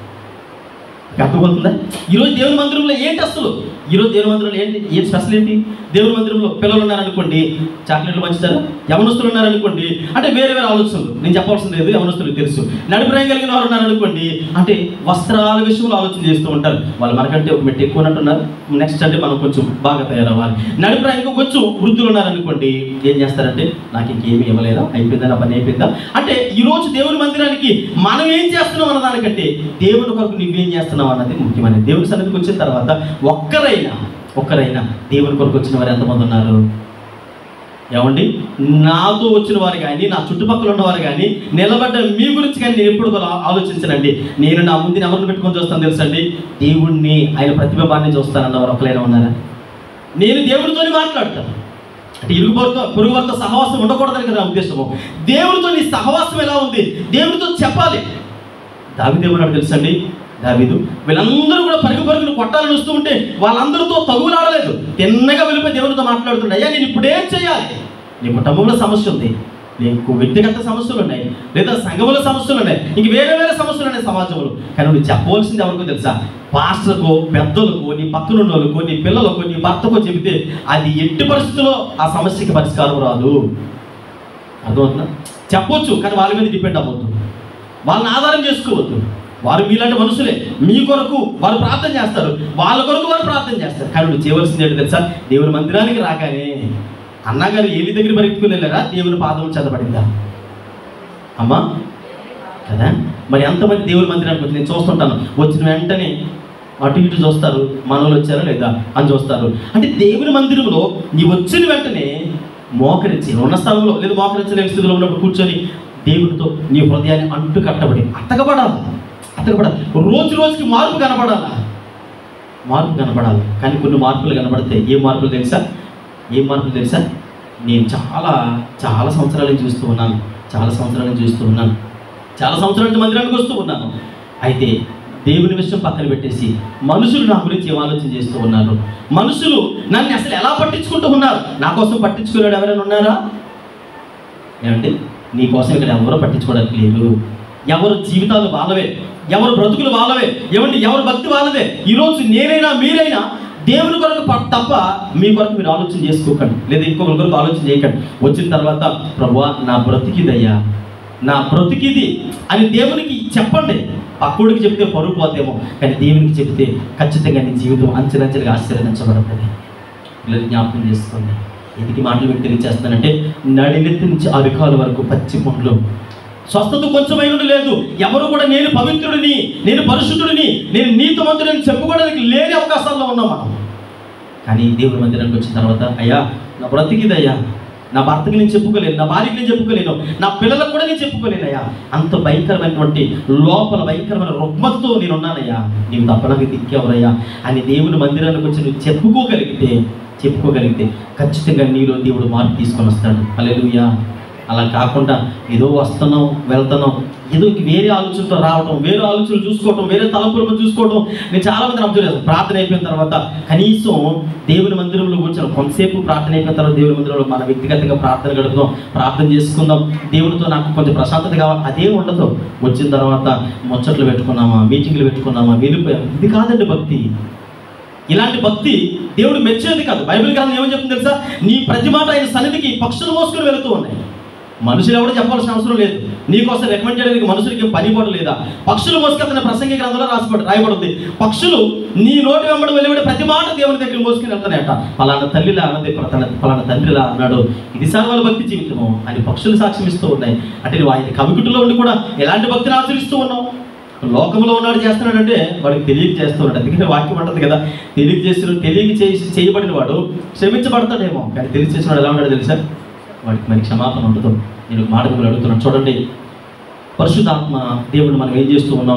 [SPEAKER 1] అర్థమవుతుందా? ఈరోజు దేవుని మందిరంలో ఏంటి అసలు? ఈరోజు దేవుని మందిరంలో ఏంటి ఏం స్పెషల్ ఏంటి? దేవుని మందిరంలో పిల్లలు ఉన్నారనుకోండి, చాక్లెట్లు పంచుతారు. యవనస్తులు ఉన్నారనుకోండి, అంటే వేరే వేరే ఆలోచనలు, నేను చెప్పాల్సిన లేదు, యవనస్తులకు తెలుసు. నడిప్రాయం కలిగిన వారు ఉన్నారనుకోండి, అంటే వస్త్రాల విషయంలో ఆలోచన చేస్తూ ఉంటారు. వాళ్ళు మనకంటే ఒక మెట్టు ఎక్కువ ఉన్నట్టున్నారు, నెక్స్ట్ అంటే మనం కొంచెం బాగా తయారవ్వాలి. నడిప్రాయంగా కొంచెం వృద్ధులు ఉన్నారనుకోండి, ఏం చేస్తారంటే నాకు ఇంకేమి ఇవ్వలేదా, అయిపోయిందా, నా పని అయిపోయిందా? అంటే ఈరోజు దేవుని మందిరానికి మనం ఏం చేస్తున్నాం అన్న దానికంటే దేవుని కొరకు నువ్వేం చేస్తున్నావు అన్నది ముఖ్యమైనది. దేవుని సన్నిధికి వచ్చిన తర్వాత ఒక్కరైనా ఒక్కరైనా దేవుని కొరకు వచ్చిన వారు ఎంతమంది ఉన్నారు? ఏమండి, నాతో వచ్చిన వారు కానీ నా చుట్టుపక్కల ఉన్నవారు కానీ నిలబడ్డ మీ గురించి కానీ నేను ఎప్పుడు కూడా ఆలోచించనండి. నేను నా ముందు ఎవరిని పెట్టుకొని చూస్తాను తెలుసండి? దేవుణ్ణి, ఆయన ప్రతిబింబాన్ని చూస్తానన్నవారు ఒకరైనా ఉన్నారా? నేను దేవునితోనే మాట్లాడతాను. అంటే ఇరుగుబడితో పొరుగువారితో సహవాసం ఉండకూడదని కదా ఉద్దేశము. దేవునితో నీ సహవాసం ఎలా ఉంది దేవునితో చెప్పాలి. దావీదు ఏమన్నాడు తెలుసండి? దావీదు వీళ్ళందరూ కూడా పరుగు పరుగును కొట్టాలని వస్తూ ఉంటే వాళ్ళందరితో తగులాడలేదు, తిన్నగా వెళ్ళిపోయి దేవునితో మాట్లాడుతుండే, అయ్యా నేను ఇప్పుడు ఏం చేయాలి, నీ కుటుంబంలో సమస్య ఉంది, నీకు వ్యక్తిగత సమస్యలు ఉన్నాయి, లేదా సంఘముల సమస్యలు ఉన్నాయి, ఇంక వేరే వేరే సమస్యలు ఉన్నాయి సమాజంలో. కానీ నువ్వు చెప్పవలసింది ఎవరికో తెలుసా? పాస్టర్కో, పెద్దలకో, నీ పక్కన ఉన్న వాళ్ళకో, నీ పిల్లలకో, నీ భర్తకో చెబితే అది ఎట్టి పరిస్థితుల్లో ఆ సమస్యకి పరిష్కారం రాదు. అర్థమవుతుందా? చెప్పొచ్చు, కానీ వాళ్ళ మీద డిపెండ్ అవ్వద్దు, వాళ్ళని ఆధారం చేసుకోవద్దు. వారు మీలాంటి మనుషులే, మీ కొరకు వారు ప్రార్థన చేస్తారు, వాళ్ళ కొరకు వారు ప్రార్థన చేస్తారు. కానీ నువ్వు చేయవలసింది ఏంటి తెలుసా? దేవుని మందిరానికి రాగానే అన్నగారు ఏలి దగ్గర పరిగెత్తుకుని వెళ్ళారా? దేవుని పాదములు చదవబడిందా అమ్మా? కదా. మరి ఎంతమంది దేవుని మందిరానికి వచ్చి నేను చూస్తుంటాను, వచ్చిన వెంటనే అటు ఇటు చూస్తారు, మనోళ్ళు వచ్చారా లేదా అని చూస్తారు. అంటే దేవుని మందిరంలో నీ వచ్చిన వెంటనే మోకరించి ఉన్న స్థలంలో లేదా మోకరించలేని స్థితిలో ఉన్నప్పుడు కూర్చొని దేవుడితో నీ హృదయాన్ని అంటు కట్టబడి అతకబడాలి అతకబడాలి రోజు రోజుకి మార్పు కనపడాలా? మార్పు కనపడాలి. కానీ కొన్ని మార్పులు కనపడతాయి. ఏ మార్పులు తెలుసా? ఏ మార్పులు తెలుసా? నేను చాలా చాలా సంవత్సరాల నుంచి చూస్తూ ఉన్నాను చాలా సంవత్సరాల నుంచి చూస్తూ ఉన్నాను చాలా సంవత్సరాల నుంచి మందిరానికి వస్తూ ఉన్నాను. అయితే దేవుని విషయం పక్కన పెట్టేసి మనుషులు నా గురించి ఏం ఆలోచన చేస్తూ ఉన్నారు, మనుషులు నన్ను అసలు ఎలా పట్టించుకుంటూ ఉన్నారు, నా కోసం పట్టించుకునేవాడు ఎవరైనా ఉన్నారా? ఏమంటే నీ కోసం ఇక్కడ ఎవరో పట్టించుకోవడానికి లేదు. ఎవరు జీవితాలు వాళ్ళవే, ఎవరు బ్రతుకులు వాళ్ళవే, ఏమండి ఎవరు భక్తి వాళ్ళదే. ఈరోజు నేనైనా మీరైనా దేవుని కొరకు తప్ప మీ కొరకు మీరు ఆలోచన చేసుకోకండి, లేదా ఇంకొకరి కొరకు ఆలోచన చేయకండి. వచ్చిన తర్వాత ప్రభువా నా బ్రతికిదయ్యా, నా బ్రతికిది అని దేవునికి చెప్పండి. పక్కుడికి చెప్తే పరుగు పోతేమో, కానీ దేవునికి చెప్తే ఖచ్చితంగా నీ జీవితం అంచెలంచెలుగా ఆశీర్వదించబడుతుంది. పిల్లలు జ్ఞాపకం చేసుకోండి. ఎందుకు మాటలు మీకు తెలియజేస్తానంటే, నడినెత్తి నుంచి అరికాల వరకు పచ్చి పండ్లు, స్వస్థత కొంచెమైన లేదు. ఎవరు కూడా నేను పవిత్రుడిని, నేను పరిశుద్ధుడిని, నేను నీతిమంతుడిని చెప్పుకోవడానికి లేని అవకాశాల్లో ఉన్నాం మనం. కానీ దేవుడి మందిరానికి వచ్చిన తర్వాత అయ్యా నా బ్రతికిదయ్యా, నా భర్తకి నేను చెప్పుకోలేను, నా భార్యకి నేను చెప్పుకోలేను, నా పిల్లలకు కూడా నేను చెప్పుకోలేను అయ్యా, అంత భయంకరమైనటువంటి లోపల భయంకరమైన రుగ్మతతో నేను ఉన్నానయ్యా, నీవు తప్పడానికి దిక్కేవరయ్యా అని దేవుని మందిరానికి వచ్చి నువ్వు చెప్పుకోగలిగితే చెప్పుకోగలిగితే ఖచ్చితంగా నీలో దేవుడు మార్పు తీసుకొని వస్తాడు. హల్లెలూయా. అలా కాకుండా ఏదో వస్తున్నాం వెళ్తున్నాం, ఏదో వేరే ఆలోచనతో రావటం, వేరే ఆలోచనలు చూసుకోవటం, వేరే తలంపులను చూసుకోవటం. నేను చాలా మందిని అబ్జర్వ్ చేస్తాను. ప్రార్థన అయిపోయిన తర్వాత కనీసం దేవుని మందిరంలో కూర్చొని కొంతసేపు ప్రార్థన అయిపోయిన తర్వాత దేవుని మందిరంలో మన వ్యక్తిగతంగా ప్రార్థన గడుపుదాం, ప్రార్థన చేసుకుందాం, దేవుడితో నాకు కొంచెం ప్రశాంతత కావాలి, అదే ఉండదు. వచ్చిన తర్వాత ముచ్చట్లు పెట్టుకున్నామా, మీటింగ్లు పెట్టుకున్నామా, వెళ్ళిపోయాం. ఇది కాదండి భక్తి. ఇలాంటి భక్తి దేవుడు మెచ్చేది కాదు. బైబిల్ గ్రంథం ఏమని చెప్తుంది తెలుసా? నీ ప్రతి మాట ఆయన సన్నిధికి పక్షులు మోసుకొని వెళుతూ ఉన్నాయి. మనుషులు ఎవరు చెప్పాల్సిన అవసరం లేదు, నీకోసం రికమెండ్ చేయడానికి మనుషులకి పని కూడా లేదా. పక్షులు మోసుకెళ్తున్న ప్రసంగి గ్రంథంలో రాసిపడి రాయబడింది, పక్షులు నీ నోటి వెంబడి వెళ్ళిబడి ప్రతి మాట దేవుని దగ్గర మోసుకుని వెళ్తానట. పలానా తల్లిలా అన్నది, పలానా తండ్రిలా అన్నాడు. ఇది సర్వాల భక్తి జీవితము అని పక్షులు సాక్ష్యం ఇస్తూ ఉన్నాయి. అంటే నువ్వు ఆయన కవికుటిలో ఉండి కూడా ఎలాంటి భక్తిని ఆచరిస్తూ ఉన్నావు? లోకంలో ఉన్నాడు చేస్తున్నాడంటే వాడికి తెలియక చేస్తున్నాడు. అందుకని వాక్యం అంటుంది కదా, తెలియక చేస్తున్నాడు, తెలియక చేసి చేయబడిన వాడు క్షమించబడతాడేమో, కానీ తెలిసి చేసినాడు ఎలా ఉన్నాడు తెలుసా? వాడికి మరి క్షమాపణ ఉండదు. నేను మాట మిమ్మల్ని అడుగుతున్నాను, చూడండి. పరిశుద్ధాత్మ దేవుడు మనం ఏం చేస్తూ ఉన్నాం?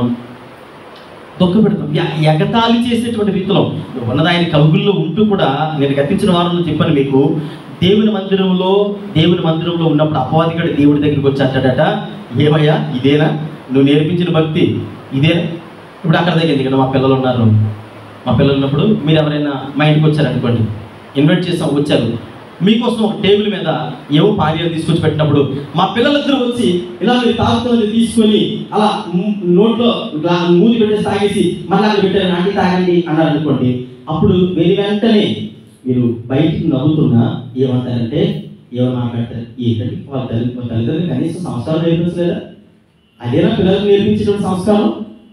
[SPEAKER 1] దొక్క పెడతాం, ఎగతాళి చేసేటువంటి రీతిలో ఉన్నది. ఆయన కవుగుల్లో ఉంటూ కూడా నేను గతించిన వారంలో చెప్పాను మీకు, దేవుని మందిరంలో దేవుని మందిరంలో ఉన్నప్పుడు అపవాదిగాడు దేవుడి దగ్గరికి వచ్చి అంటాడట, ఏమయ్యా ఇదేనా నువ్వు నేర్పించిన భక్తి, ఇదేనా? ఇప్పుడు అక్కడ దగ్గర ఎందుకంటే మా పిల్లలు ఉన్నారు, మా పిల్లలు ఉన్నప్పుడు మీరు ఎవరైనా మా ఇంటికి వచ్చారనుకోండి, ఇన్వైట్ చేసాం, వచ్చారు, మీకోసం ఒక టేబుల్ మీద ఏవో పానీయాలు తీసుకొచ్చి పెట్టినప్పుడు మా పిల్లలిద్దరూ వచ్చి ఇలా మీరు తాగుతున్నది తీసుకొని అలా నోట్లో మూతి పెట్టేసి తాగేసి మళ్ళీ అక్కడ పెట్టారు, నాటి తాగండి అన్నారు అనుకోండి. అప్పుడు వెను వెంటనే మీరు బయటికి నవ్వుతున్నా ఏమంటారంటే ఏమో మాట్లాడతారు, ఏంటంటే వాళ్ళ తల్లి వాళ్ళ తల్లిదండ్రులు కనీసం సంస్కారం నేర్పించలేదా? అదేనా పిల్లలకు నేర్పించిన సంస్కారం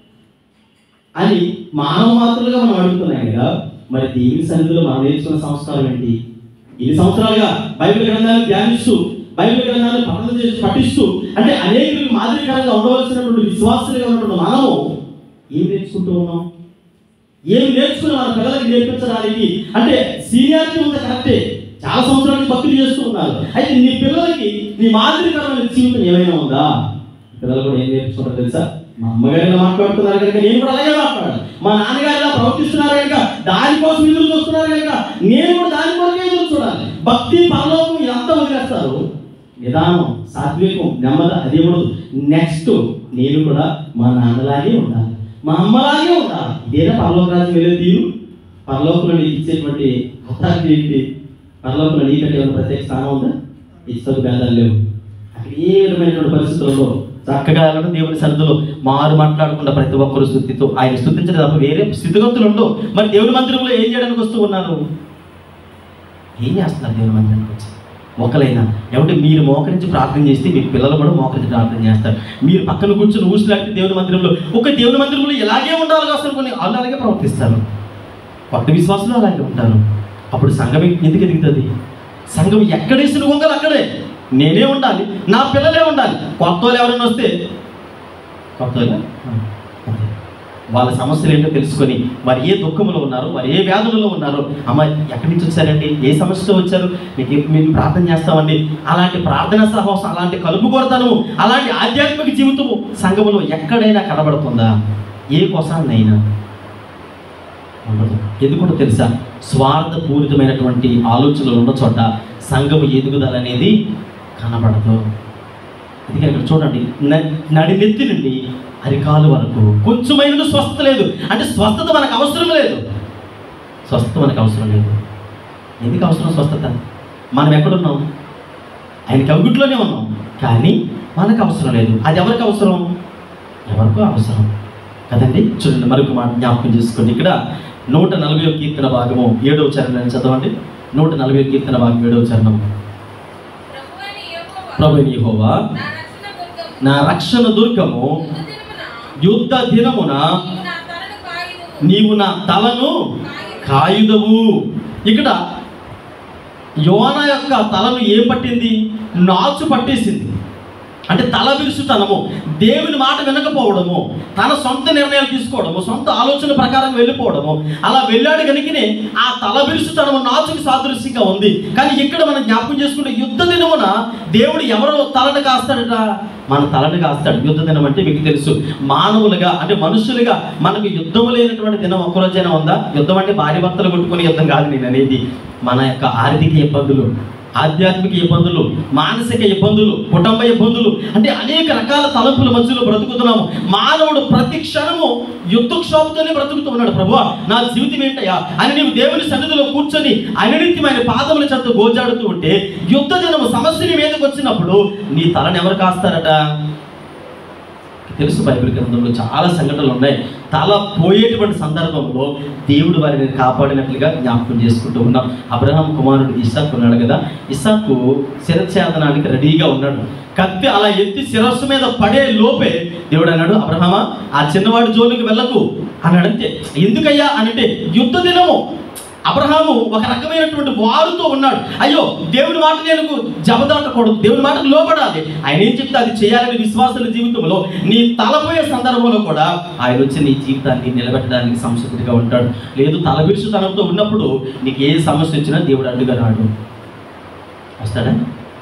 [SPEAKER 1] అని మానవ మాత్రులుగా మనం అడుగుతున్నాయి కదా. మరి దేవుని సన్నిధిలో మనం నేర్చుకున్న సంస్కారం ఏంటి? ఇన్ని సంవత్సరాలుగా బైబిల్ గ్రంథాన్ని ధ్యానిస్తూ బైబిల్ గ్రంథాన్ని పఠనం చేసి పఠిస్తూ అంటే అనేకులకు మాదిరికరంగా ఉండవలసినటువంటి విశ్వాసులుగా ఉన్నటువంటి మనము ఏం నేర్చుకుంటూ ఉన్నాం? ఏం నేర్చుకుని మన పిల్లలకి నేర్పించడానికి అంటే సీనియారిటీ ఉంది కరెక్టే, చాలా సంవత్సరాలకి భక్తులు చేస్తూ ఉన్నారు. అయితే నీ పిల్లలకి నీ మాదిరికరమైన జీవితం ఏమైనా ఉందా? పిల్లలు కూడా ఏం నేర్చుకుంటారు తెలుసా? మా అమ్మగారు ఇలా మాట్లాడుతున్నారు కనుక నేను కూడా అలాగే మాట్లాడాలి, మా నాన్నగారు ఇలా ప్రవర్తిస్తున్నారు కనుక దానికోసం ఎదురు చూస్తున్నారు కనుక నేను కూడా దానికోసం ఎదురు చూడాలి. భక్తి పరలోకం ఎంత వదిలేస్తారు? నిదానం, సాత్వికం, నెమ్మది అదే ఉండదు. నెక్స్ట్ నేను కూడా మా నాన్నలాగే ఉండాలి, మా అమ్మలాగే ఉండాలి. ఇదేనా పరలోక రాజ్యం వెళ్ళే తీరు? పరలోకంలో నీకు ఇచ్చేటువంటి అథారిటీ ఏంటి? పరలోకంలో నీకంటే ఏమైనా ప్రత్యేక స్థానం ఉందా? ఇతర భేదాలు లేవు. అక్కడ ఏ విధమైనటువంటి పరిస్థితుల్లో చక్కగా వెళ్ళడం దేవుని సన్నిధిలో మారు మాట్లాడకుండా ప్రతి ఒక్కరు స్తుతితో ఆయన స్తుతించడం తప్ప వేరే స్థితిగతులు ఉండవు. మరి దేవుని మందిరంలో ఏం చేయడానికి వస్తూ ఉన్నారు? ఏం చేస్తున్నారు దేవుని మందిరానికి వచ్చి? ఒకరైనా ఏమంటే మీరు మోకరించి ప్రార్థన చేస్తే మీ పిల్లలు కూడా మోకరించి ప్రార్థన చేస్తారు. మీరు పక్కన కూర్చొని ఊసులాంటి దేవుని మందిరంలో ఒక దేవుని మందిరంలో ఇలాగే ఉండాలి అసలు కొన్ని వాళ్ళు అలాగే ప్రవర్తిస్తారు. కొత్త విశ్వాసులు అలాగే ఉంటారు. అప్పుడు సంఘం ఎందుకు ఎదుగుతుంది? సంఘం ఎక్కడేసిన గొంగలు అక్కడే నేనే ఉండాలి, నా పిల్లలే ఉండాలి. కొత్త వాళ్ళు ఎవరైనా వస్తే కొత్త వాళ్ళ సమస్యలు ఏంటో తెలుసుకొని వారు ఏ దుఃఖంలో ఉన్నారు, వారు ఏ వ్యాధులలో ఉన్నారు, అమ్మ ఎక్కడి నుంచి వచ్చారండి, ఏ సమస్యతో వచ్చారు, మీకు మేము ప్రార్థన చేస్తామండి. అలాంటి ప్రార్థనా సహవాసం, అలాంటి కలుపుకొడతనము, అలాంటి ఆధ్యాత్మిక జీవితము సంఘములో ఎక్కడైనా కనబడుతుందా? ఏ కోసాన్నైనా ఉండదు. ఎందుకంటే తెలుసా, స్వార్థపూరితమైనటువంటి ఆలోచనలు ఉన్న చోట సంఘము ఎదుగుదల అనేది కనబడదు. అందుకని ఇక్కడ చూడండి, నడినెత్తి నుండి అరికాలు వరకు కొంచెమైన స్వస్థత లేదు. అంటే స్వస్థత మనకు అవసరం లేదు. స్వస్థత మనకు అవసరం లేదు. ఎందుకు అవసరం స్వస్థత? మనం ఎక్కడున్నాం? ఆయనకి అంగుట్లోనే ఉన్నాం, కానీ మనకు అవసరం లేదు. అది ఎవరికి అవసరం? ఎవరికో అవసరం కదండి. చూడండి, మరొక మాట జ్ఞాపకం చేసుకోండి. ఇక్కడ నూట నలభై కీర్తన భాగము ఏడవ చరణం చదవండి. నూట నలభై కీర్తన భాగం ఏడవ చరణం. ప్రభువైన యెహోవా నా రక్షణ దుర్గము, యుద్ధ దినమున నీవు నా తలను కాయుదవు. ఇక్కడ యోనా యొక్క తలను ఏం పట్టింది? నాచు పట్టేసింది. అంటే తల విరుచుతనము, దేవుని మాట వినకపోవడము, తన సొంత నిర్ణయాలు తీసుకోవడము, సొంత ఆలోచన ప్రకారం వెళ్ళిపోవడము, అలా వెళ్ళాడు కనుకనే ఆ తల విరుచుతనము నాచుకు సాదృశ్యంగా ఉంది. కానీ ఇక్కడ మనం జ్ఞాపకం చేసుకుంటే యుద్ధ దినమున దేవుడు ఎవరో తలను కాస్తాడట? మన తలను కాస్తాడు. యుద్ధ దినం అంటే మీకు తెలుసు, మానవులుగా అంటే మనుషులుగా మనకు యుద్ధం లేనటువంటి దినం ఒక్కరోజైనా ఉందా? యుద్ధం అంటే భార్య భర్తలు కొట్టుకునే యుద్ధం కాదు నేను అనేది. మన యొక్క ఆర్థిక ఇబ్బందులు, ఆధ్యాత్మిక ఇబ్బందులు, మానసిక ఇబ్బందులు, కుటుంబ ఇబ్బందులు, అంటే అనేక రకాల తలంపుల మధ్యలో బ్రతుకుతున్నాము. మానవుడు ప్రతి క్షణము యుద్ధక్షోభతోనే బ్రతుకుతున్నాడు. ప్రభువా నా జీవితం ఏంటయ్యా అని నీవు దేవుని సన్నిధిలో కూర్చొని అనిత్యమైన పాదముల చెంత గోజాడుతూ ఉంటే, యుద్ధ దినము సమస్యని మీదకి వచ్చినప్పుడు నీ తలను ఎవరు కాస్తారట? తెలుసు, బైబిల్ గ్రంథంలో చాలా సంఘటనలు ఉన్నాయి. తల పోయేటువంటి సందర్భంలో దేవుడు వారిని కాపాడినట్లుగా జ్ఞాపకం చేసుకుంటూ ఉన్నాం. అబ్రహాం కుమారుడు ఇస్సాకు ఉన్నాడు కదా, ఇస్సాకు శిరఛేదనానికి రెడీగా ఉన్నాడు. కత్తి అలా ఎత్తి శిరస్సు మీద పడే లోపే దేవుడు అన్నాడు, అబ్రహామా ఆ చిన్నవాడి జోలికి వెళ్ళకు అన్నాడు. అంతే. ఎందుకయ్యా అంటే యుద్ధ దినము. అబ్రహాము ఒక రకమైనటువంటి వారుతో ఉన్నాడు. అయ్యో దేవుని మాట నేను జబదాటకూడదు, దేవుని మాటకు లోపడాలి, ఆయన ఏం చెప్తే అది చేయాలని విశ్వాసుల జీవితంలో నీ తలపోయే సందర్భంలో కూడా ఆయన వచ్చి నీ జీవితాన్ని నిలబెట్టడానికి సంస్కృతిగా ఉంటాడు. లేదు తలబిరుసుతనంతో ఉన్నప్పుడు నీకు ఏ సమస్య వచ్చినా దేవుడు అడ్డుగా రాడు. వస్తాడా?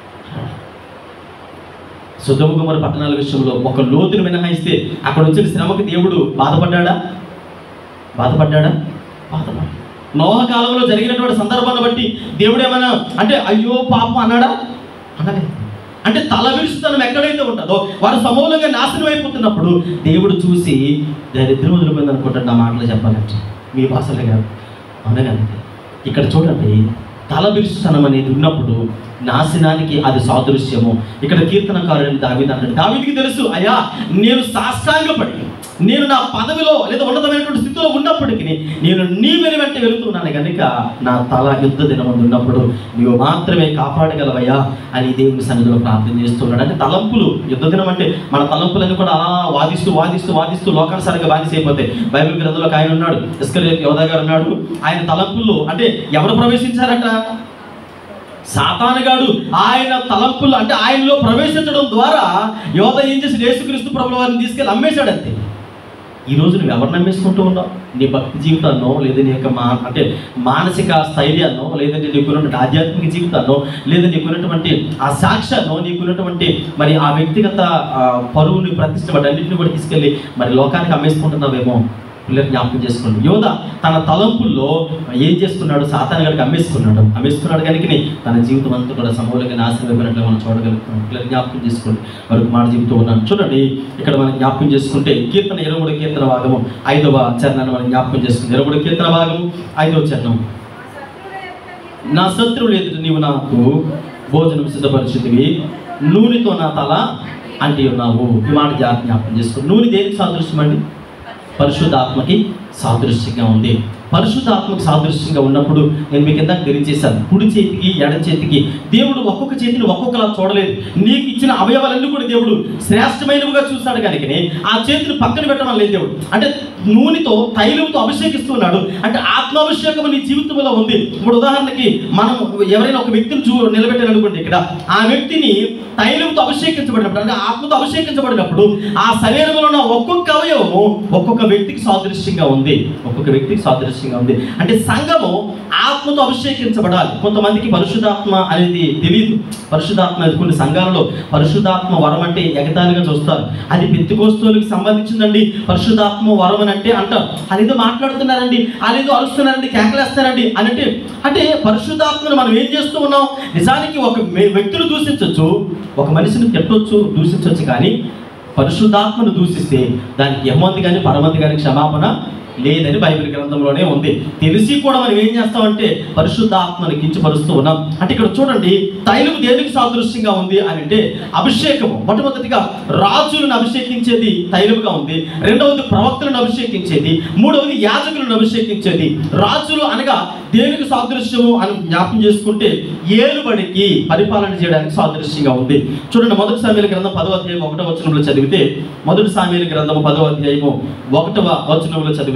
[SPEAKER 1] సొదొమ గొమొర్రా పట్టణాల విషయంలో ఒక లోతును మినహాయిస్తే అక్కడ వచ్చిన శ్రమకి దేవుడు బాధపడ్డాడా? బాధపడ్డాడా? బాధపడ్డా. నోహ కాలంలో జరిగినటువంటి సందర్భాన్ని బట్టి దేవుడు ఏమైనా అంటే అయ్యో పాపం అన్నాడా? అనలేదు. అంటే తల విరుచుతనం ఎక్కడైతే ఉంటుందో వారు సమూలంగా నాశనం అయిపోతున్నప్పుడు దేవుడు చూసి దరిద్రం వదిలిపోయింది అనుకుంటాడు. నా మాటలు చెప్పాలంటే మీ భాషలే కాదు, అవునగానే ఇక్కడ చూడండి, తల విరుచుతనం అనేది ఉన్నప్పుడు నాశనానికి అది సాదృశ్యము. ఇక్కడ కీర్తనకారుడు దావీదు అన్నాడు, దావీదుకి తెలుసు అయ్యా నేను సాష్టాంగపడి నేను నా పదవిలో లేదా ఉన్నతమైనటువంటి స్థితిలో ఉన్నప్పటికీ నేను నీ వెను వెంట వెళుతున్నాను కనుక నా తల యుద్ధ దినం ఉన్నప్పుడు నీవు మాత్రమే కాపాడగలవయ్యా అని దేవుని సన్నిధిలో ప్రార్థన చేస్తున్నాడు. అంటే తలంపులు, యుద్ధ దినం అంటే మన తలంపులన్నీ కూడా అలా వాదిస్తూ వాదిస్తూ వాదిస్తూ లోకానుసారంగా బానిస అయిపోతాయి. బైబిల్ గ్రంథంలో ఆయన ఉన్నాడు, ఇస్కరియోతు యోధా గారు ఉన్నాడు. ఆయన తలంపుల్లో అంటే ఎవరు ప్రవేశించారట? సాతానుగాడు ఆయన తలంపులు అంటే ఆయనలో ప్రవేశించడం ద్వారా యోధ ఏం చేసి యేసుక్రీస్తు ప్రభువు వారిని తీసుకెళ్ళి అమ్మేశాడు. అంతే. ఈరోజు నువ్వు ఎవరు నమ్మేసుకుంటూ ఉన్నావు? నీ భక్తి జీవితాన్నో, లేదా నీ యొక్క మా అంటే మానసిక స్థైర్యాన్నో, లేదంటే నీకున్నటువంటి ఆధ్యాత్మిక జీవితాన్నో, లేదా నీకున్నటువంటి ఆ సాక్ష్యాన్నో, నీకున్నటువంటి మరి ఆ వ్యక్తిగత పరువుని ప్రతిష్ట వాటి అన్నింటినీ కూడా తీసుకెళ్ళి మరి లోకానికి అమ్మేసుకుంటున్నావేమో. పిల్లలు జ్ఞాపకం చేసుకోండి. యోధ తన తలంపుల్లో ఏం చేసుకున్నాడు? సాతాను గడికి అమ్మేసుకున్నాడు. అమ్మేసుకున్నాడు కనుక తన జీవితం అంతా కూడా సమూలంగా నాశనం అయిపోయినట్లు మనం చూడగలుగుతున్నాం. పిల్లలు జ్ఞాపకం చేసుకోండి. మరొక మాట జీవితం ఉన్నాను చూడండి. ఇక్కడ మనం జ్ఞాపకం చేసుకుంటే కీర్తన ఇరవై మూడు కీర్తన భాగము ఐదవ చరణాన్ని మనం జ్ఞాపకం చేసుకుంటే ఇరవై మూడు కీర్తన భాగము ఐదవ చరణం. నా శత్రువులు ఎదుట నీవు నాకు భోజనం సిద్ధపరిచిందివి, నూనెతో నా తల అంటి ఉన్నావు. ఈ మాట జాగ్రత్త జ్ఞాపకం చేసుకో. నూనె దేనికి సాదృశ్యం అండి? పరిశుద్ధాత్మకి సాదృశ్యంగా ఉంది. పరిశుద్ధాత్మకు సాదృశ్యంగా ఉన్నప్పుడు నేను మీకు ఇందాక తెలియజేశాను, కుడి చేతికి ఎడ చేతికి దేవుడు ఒక్కొక్క చేతిని ఒక్కొక్కలా చూడలేదు. నీకు ఇచ్చిన అవయవాలన్నీ కూడా దేవుడు శ్రేష్టమైనవిగా చూస్తాడు కనుకనే ఆ చేతిని పక్కన పెట్టడం లేదు దేవుడు. అంటే నూనెతో తైలంతో అభిషేకిస్తున్నాడు. అంటే ఆత్మాభిషేకం నీ జీవితంలో ఉంది. ఇప్పుడు ఉదాహరణకి మనం ఎవరైనా ఒక వ్యక్తిని చూ నిలబెట్టాలనుకోండి, ఇక్కడ ఆ వ్యక్తిని తైలంతో అభిషేకించబడినప్పుడు, అంటే ఆత్మతో అభిషేకించబడినప్పుడు ఆ శరీరంలో ఉన్న ఒక్కొక్క అవయవము ఒక్కొక్క వ్యక్తికి సాదృశ్యంగా ఉంది. ఒక్కొక్క వ్యక్తికి సాదృశ్యంగా ఉంది. అంటే సంఘము ఆత్మతో అభిషేకించబడాలి. కొంతమందికి పరిశుద్ధాత్మ అనేది తెలియదు. పరిశుద్ధాత్మ అనేది కొన్ని సంఘాలలో పరిశుద్ధాత్మ వరం అంటే ఎగతాళిగా చూస్తారు. అది పెంతెకోస్తేయులకు సంబంధించిందండి పరిశుద్ధాత్మ వరం అని అంటే అంటారు. అదేదో మాట్లాడుతున్నారండి, అదేదో అరుస్తున్నారండి, కేకలేస్తారండి అని అంటే అంటే పరిశుద్ధాత్మను మనం ఏం చేస్తూ ఉన్నాం? నిజానికి ఒక వ్యక్తిని దూషించవచ్చు, ఒక మనిషిని తిట్టవచ్చు, దూషించవచ్చు. కానీ పరిశుద్ధాత్మను దూషిస్తే దానికి యహోవా కానీ పరమంతి కానీ క్షమాపణ లేదని బైబిల్ గ్రంథంలోనే ఉంది. తెలిసి కూడా మనం ఏం చేస్తామంటే పరిశుద్ధాత్మని కించపరుస్తూ ఉన్నాం. అంటే ఇక్కడ చూడండి, తైలము దేనికి సాదృశ్యంగా ఉంది అని అంటే అభిషేకము. మొట్టమొదటిగా రాజులను అభిషేకించేది తైలముగా ఉంది. రెండవది ప్రవక్తలను అభిషేకించేది. మూడవది యాజకులను అభిషేకించేది. రాజులు అనగా దేనికి సాదృశ్యము అని జ్ఞాపకం చేసుకుంటే ఏలుబడికి, పరిపాలన చేయడానికి సాదృశ్యంగా ఉంది. చూడండి, మొదటి సామెయలు గ్రంథం పదవ అధ్యాయం ఒకటవ వచనంలో చదివితే, మొదటి సామెయలు గ్రంథము పదవ అధ్యాయము ఒకటవ వచనంలో చదివితే,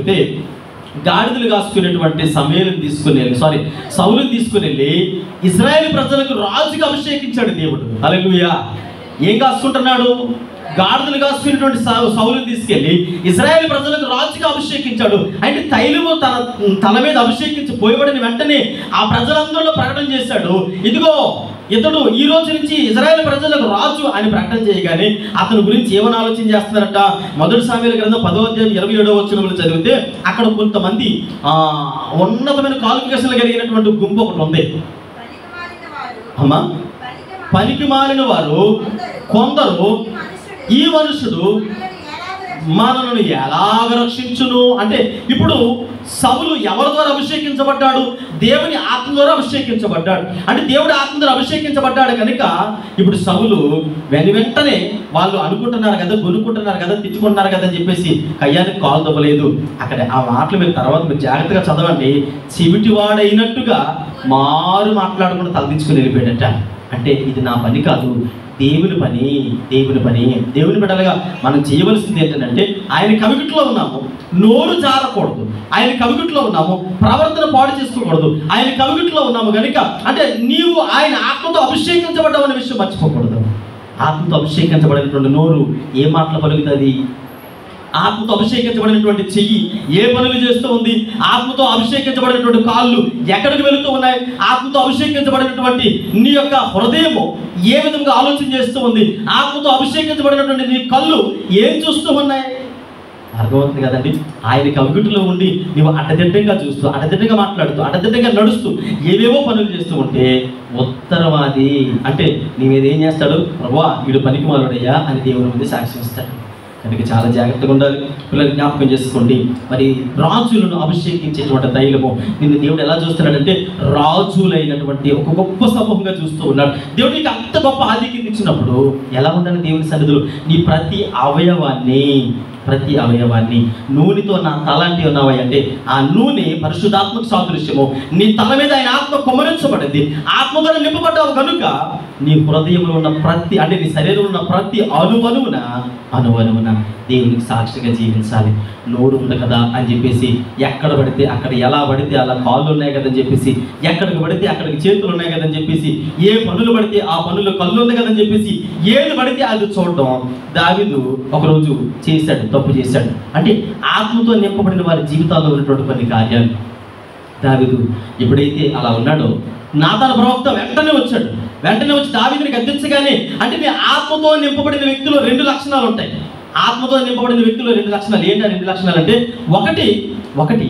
[SPEAKER 1] గాడిదలు కాసుకునేటువంటి సమయాలను తీసుకుని వెళ్ళి సారీ సౌలుని తీసుకుని వెళ్ళి ఇశ్రాయేలు ప్రజలకు రాజుగా అభిషేకించాడు దేవుడు. హల్లెలూయా. ఏం కాసుకుంటున్నాడు? గాడిదలు కాసుకునేటువంటి సౌలుని తీసుకెళ్ళి ఇశ్రాయేలు ప్రజలకు రాజుగా అభిషేకించాడు. అంటే తైలము తన తల మీద అభిషేకించి పోయబడిన వెంటనే ఆ ప్రజలందరిలో ప్రకటన చేశాడు, ఇదిగో ఇతడు ఈ రోజు నుంచి ఇశ్రాయేలు ప్రజలకు రాజు అని ప్రకటన చేయగానే అతని గురించి ఏమని ఆలోచన చేస్తున్నారట? మొదటి సామెయలు గ్రంథం పదో అధ్యాయం ఇరవై ఏడవ వచనంలో చదివితే అక్కడ కొంతమంది ఆ ఉన్నతమైన క్వాలిఫికేషన్లు కలిగినటువంటి గుంపు ఒకటి ఉంది. అమ్మా, పనికి మాలిన వారు కొందరు ఈ మనుషుడు మనల్ని ఎలాగ రక్షించును అంటే, ఇప్పుడు సౌలు ఎవరి ద్వారా అభిషేకించబడ్డాడు? దేవుని ఆత్మ ద్వారా అభిషేకించబడ్డాడు. అంటే దేవుడి ఆత్మ ద్వారా అభిషేకించబడ్డాడు కనుక ఇప్పుడు సౌలు వెను వెంటనే వాళ్ళు అనుకుంటున్నారు కదా, కొనుక్కుంటున్నారు కదా, తిట్టుకుంటున్నారు కదా అని చెప్పేసి కయ్యానికి కాలు దవ్వలేదు. అక్కడ ఆ మాటలు మీరు తర్వాత మీరు జాగ్రత్తగా చదవండి. చెవిటివాడైనట్టుగా మారు మాట్లాడకుండా తలదించుకుని వెళ్ళిపోయాడట. అంటే ఇది నా పని కాదు, దేవుని పని. దేవుని పని దేవుని బిడ్డలుగా మనం చేయవలసింది ఏంటంటే, ఆయన కవిగిట్లో ఉన్నాము, నోరు జారకూడదు. ఆయన కవిగిట్లో ఉన్నాము, ప్రవర్తన పాడు చేసుకోకూడదు. ఆయన కవిగిట్లో ఉన్నాము కనుక అంటే నీవు ఆయన ఆత్మతో అభిషేకించబడ్డావు అనే విషయం మర్చిపోకూడదు. ఆత్మతో అభిషేకించబడినటువంటి నోరు ఏ మాటలు పలుకుతుంది? ఆత్మతో అభిషేకించబడినటువంటి చెయ్యి ఏ పనులు చేస్తూ ఉంది? ఆత్మతో అభిషేకించబడినటువంటి కాళ్ళు ఎక్కడికి వెళుతూ ఉన్నాయి? ఆత్మతో అభిషేకించబడినటువంటి నీ యొక్క హృదయము ఏ విధంగా ఆలోచన చేస్తూ ఉంది? ఆత్మతో అభిషేకించబడినటువంటి నీ కళ్ళు ఏం చూస్తూ ఉన్నాయి? అర్థమవుతుంది కదండి. ఆయన కవిగుట్టులో ఉండి నువ్వు అడ్డదిడ్డంగా చూస్తూ, అడ్డదిడ్డంగా మాట్లాడుతూ, అడ్డదిడ్డంగా నడుస్తూ ఏవేవో పనులు చేస్తూ ఉంటే ఉత్తరవాది అంటే నీ మీద ఏం చేస్తాడు? ప్రభువా వీడు పనికి మాలుడయ్యా అని దేవుని ముందు సాక్ష్యం ఇస్తాడు. కనుక చాలా జాగ్రత్తగా ఉండాలి. పిల్లలు జ్ఞాపకం చేసుకోండి. మరి రాజులను అభిషేకించేటువంటి తైలము నిన్ను దేవుడు ఎలా చూస్తున్నాడంటే రాజులైనటువంటి ఒక గొప్ప సమూహంగా చూస్తూ ఉన్నాడు. దేవుడికి అంత గొప్ప ఆధిక్యం ఇచ్చినప్పుడు ఎలా ఉండాలి దేవుని సన్నిధిలో? నీ ప్రతి అవయవాన్ని ప్రతి అవయవాన్ని నూనెతో నా తల అంటే ఉన్నావా అంటే ఆ నూనె పరిశుద్ధాత్మకు సాదృశ్యము. నీ తల మీద ఆయన ఆత్మ కుమ్మరించబడింది. ఆత్మ ద్వారా నింపబడ్డావు కనుక నీ హృదయంలో ఉన్న ప్రతి అంటే నీ శరీరంలో ఉన్న ప్రతి అణువనువున అణువనువున దేవునికి సాక్షిగా జీవించాలి. నోరు ఉంది కదా అని చెప్పేసి ఎక్కడ పడితే అక్కడ, ఎలా పడితే అలా కాళ్ళు ఉన్నాయి కదని చెప్పేసి, ఎక్కడికి పడితే అక్కడికి చేతులు ఉన్నాయి కదని చెప్పేసి, ఏ పనులు పడితే ఆ పనులు కళ్ళు ఉంది కదని చెప్పేసి ఏది పడితే అది చూడటం దావీదు ఒకరోజు చేశాడు, తప్పు చేశాడు. అంటే ఆత్మతో నింపబడిన వారి జీవితాల్లో ఉన్నటువంటి కొన్ని కార్యాలు. దావీదు ఎప్పుడైతే అలా ఉన్నాడో నాతాను ప్రవక్త వెంటనే వచ్చాడు. వెంటనే వచ్చి దావీదుని గద్దించగానే, అంటే మీ ఆత్మతో నింపబడిన వ్యక్తిలో రెండు లక్షణాలు ఉంటాయి. ఆత్మతో నింపబడిన వ్యక్తిలో రెండు లక్షణాలు ఏంటి? ఆ రెండు లక్షణాలు అంటే ఒకటి ఒకటి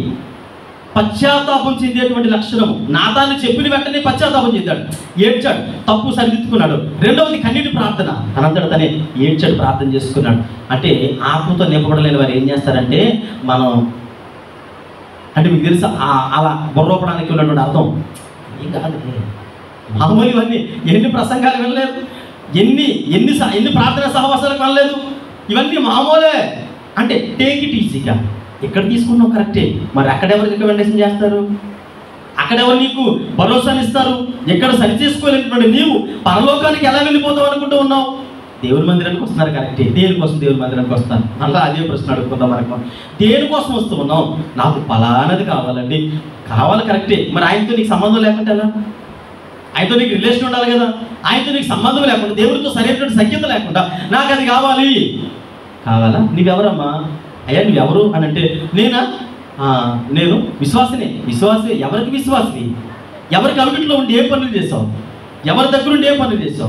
[SPEAKER 1] పశ్చాత్తాపం చెందేటువంటి లక్షణము. నాతాను చెప్పిన వెంటనే పశ్చాత్తాపం చెందాడు, ఏడ్చాడు, తప్పు సరిదిద్దుకున్నాడు. రెండవది కన్నీటి ప్రార్థన, తనంతట తనే ఏడ్చాడు, ప్రార్థన చేసుకున్నాడు. అంటే ఆత్మతో నింపబడలేని వారు ఏం చేస్తారంటే, మనం అంటే మీకు తెలుసా అలా బొర్రపడానికి ఉన్నటువంటి అర్థం ఏం కాదు, మామూలు ఇవన్నీ ఎన్ని ప్రసంగాలు వెళ్ళలేదు, ఎన్ని ఎన్ని ఎన్ని ప్రార్థనా సహవాసాలకు వెళ్ళలేదు, ఇవన్నీ మామూలే అంటే టేక్ ఇట్ ఈజీగా. ఎక్కడ తీసుకున్నావు కరెక్టే, మరి అక్కడెవరు రికమెండేషన్ చేస్తారు, అక్కడెవరు నీకు భరోసాని ఇస్తారు? ఎక్కడ సరి చేసుకోలేనటువంటి నీవు పరలోకానికి ఎలా వెళ్ళిపోతావు అనుకుంటూ ఉన్నావు? దేవుని మందిరానికి వస్తున్నారు కరెక్టే, దేనికోసం దేవుని మందిరానికి వస్తాను? అలా అదే ప్రశ్న అడుగుకుందాం మనకు. దేనికోసం వస్తూ ఉన్నావు? నాకు ఫలానది కావాలండి, కావాలి కరెక్టే, మరి ఆయనతో నీకు సంబంధం లేకుండా ఎలా? ఆయనతో నీకు రిలేషన్ ఉండాలి కదా. ఆయనతో నీకు సంబంధం లేకుండా, దేవుడితో సరైనటువంటి సఖ్యత లేకుండా నాకు అది కావాలి, కావాలా? నీవెవరమ్మా? అయ్యా నువ్వెవరు అని అంటే, నేనా నేను విశ్వాసినే. విశ్వాసి ఎవరికి విశ్వాసి? ఎవరికి అవిటిలో ఉండి ఏ పనులు చేసావు? ఎవరి దగ్గర ఉండి ఏ పనులు చేసావు?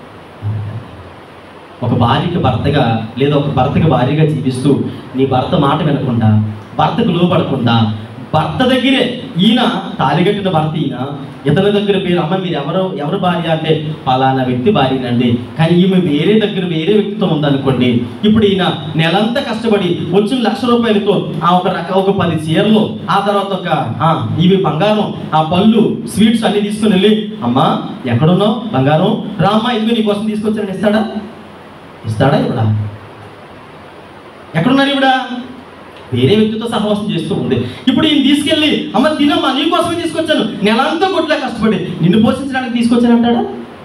[SPEAKER 1] ఒక భార్యకి భర్తగా లేదా ఒక భర్తకి భార్యగా జీవిస్తూ నీ భర్త మాట వినకుండా, భర్తకు లోపడకుండా, భర్త దగ్గరే ఈయన తాలిగట్టిన భర్త ఈయన ఇతని దగ్గర పేరు అమ్మ మీరు ఎవరు ఎవరు భార్య అంటే పలానా వ్యక్తి భార్యనండి, కానీ ఈమె వేరే దగ్గర వేరే వ్యక్తితో ఉందనుకోండి. ఇప్పుడు ఈయన నెలంతా కష్టపడి వచ్చిన లక్ష రూపాయలతో ఆ ఒక రక ఒక పది చీరలు, ఆ తర్వాత ఒక ఇవి బంగారం, ఆ పళ్ళు స్వీట్స్ అన్ని తీసుకుని వెళ్ళి అమ్మా ఎక్కడున్నావు బంగారం రామ్మా ఇదిగో నీ కోసం తీసుకొచ్చారని ఇస్తాడా? ఇస్తాడా? ఇవిడా ఎక్కడున్నారు? ఇవిడా వేరే వ్యక్తితో సహవాసం చేస్తూ ఉంది. ఇప్పుడు ఈయన తీసుకెళ్ళి అమ్మ తినమ్మా నీకోసమే తీసుకొచ్చాను, నెలంతా కొట్లా కష్టపడి నిన్ను పోషించడానికి తీసుకొచ్చాను అంటాడా?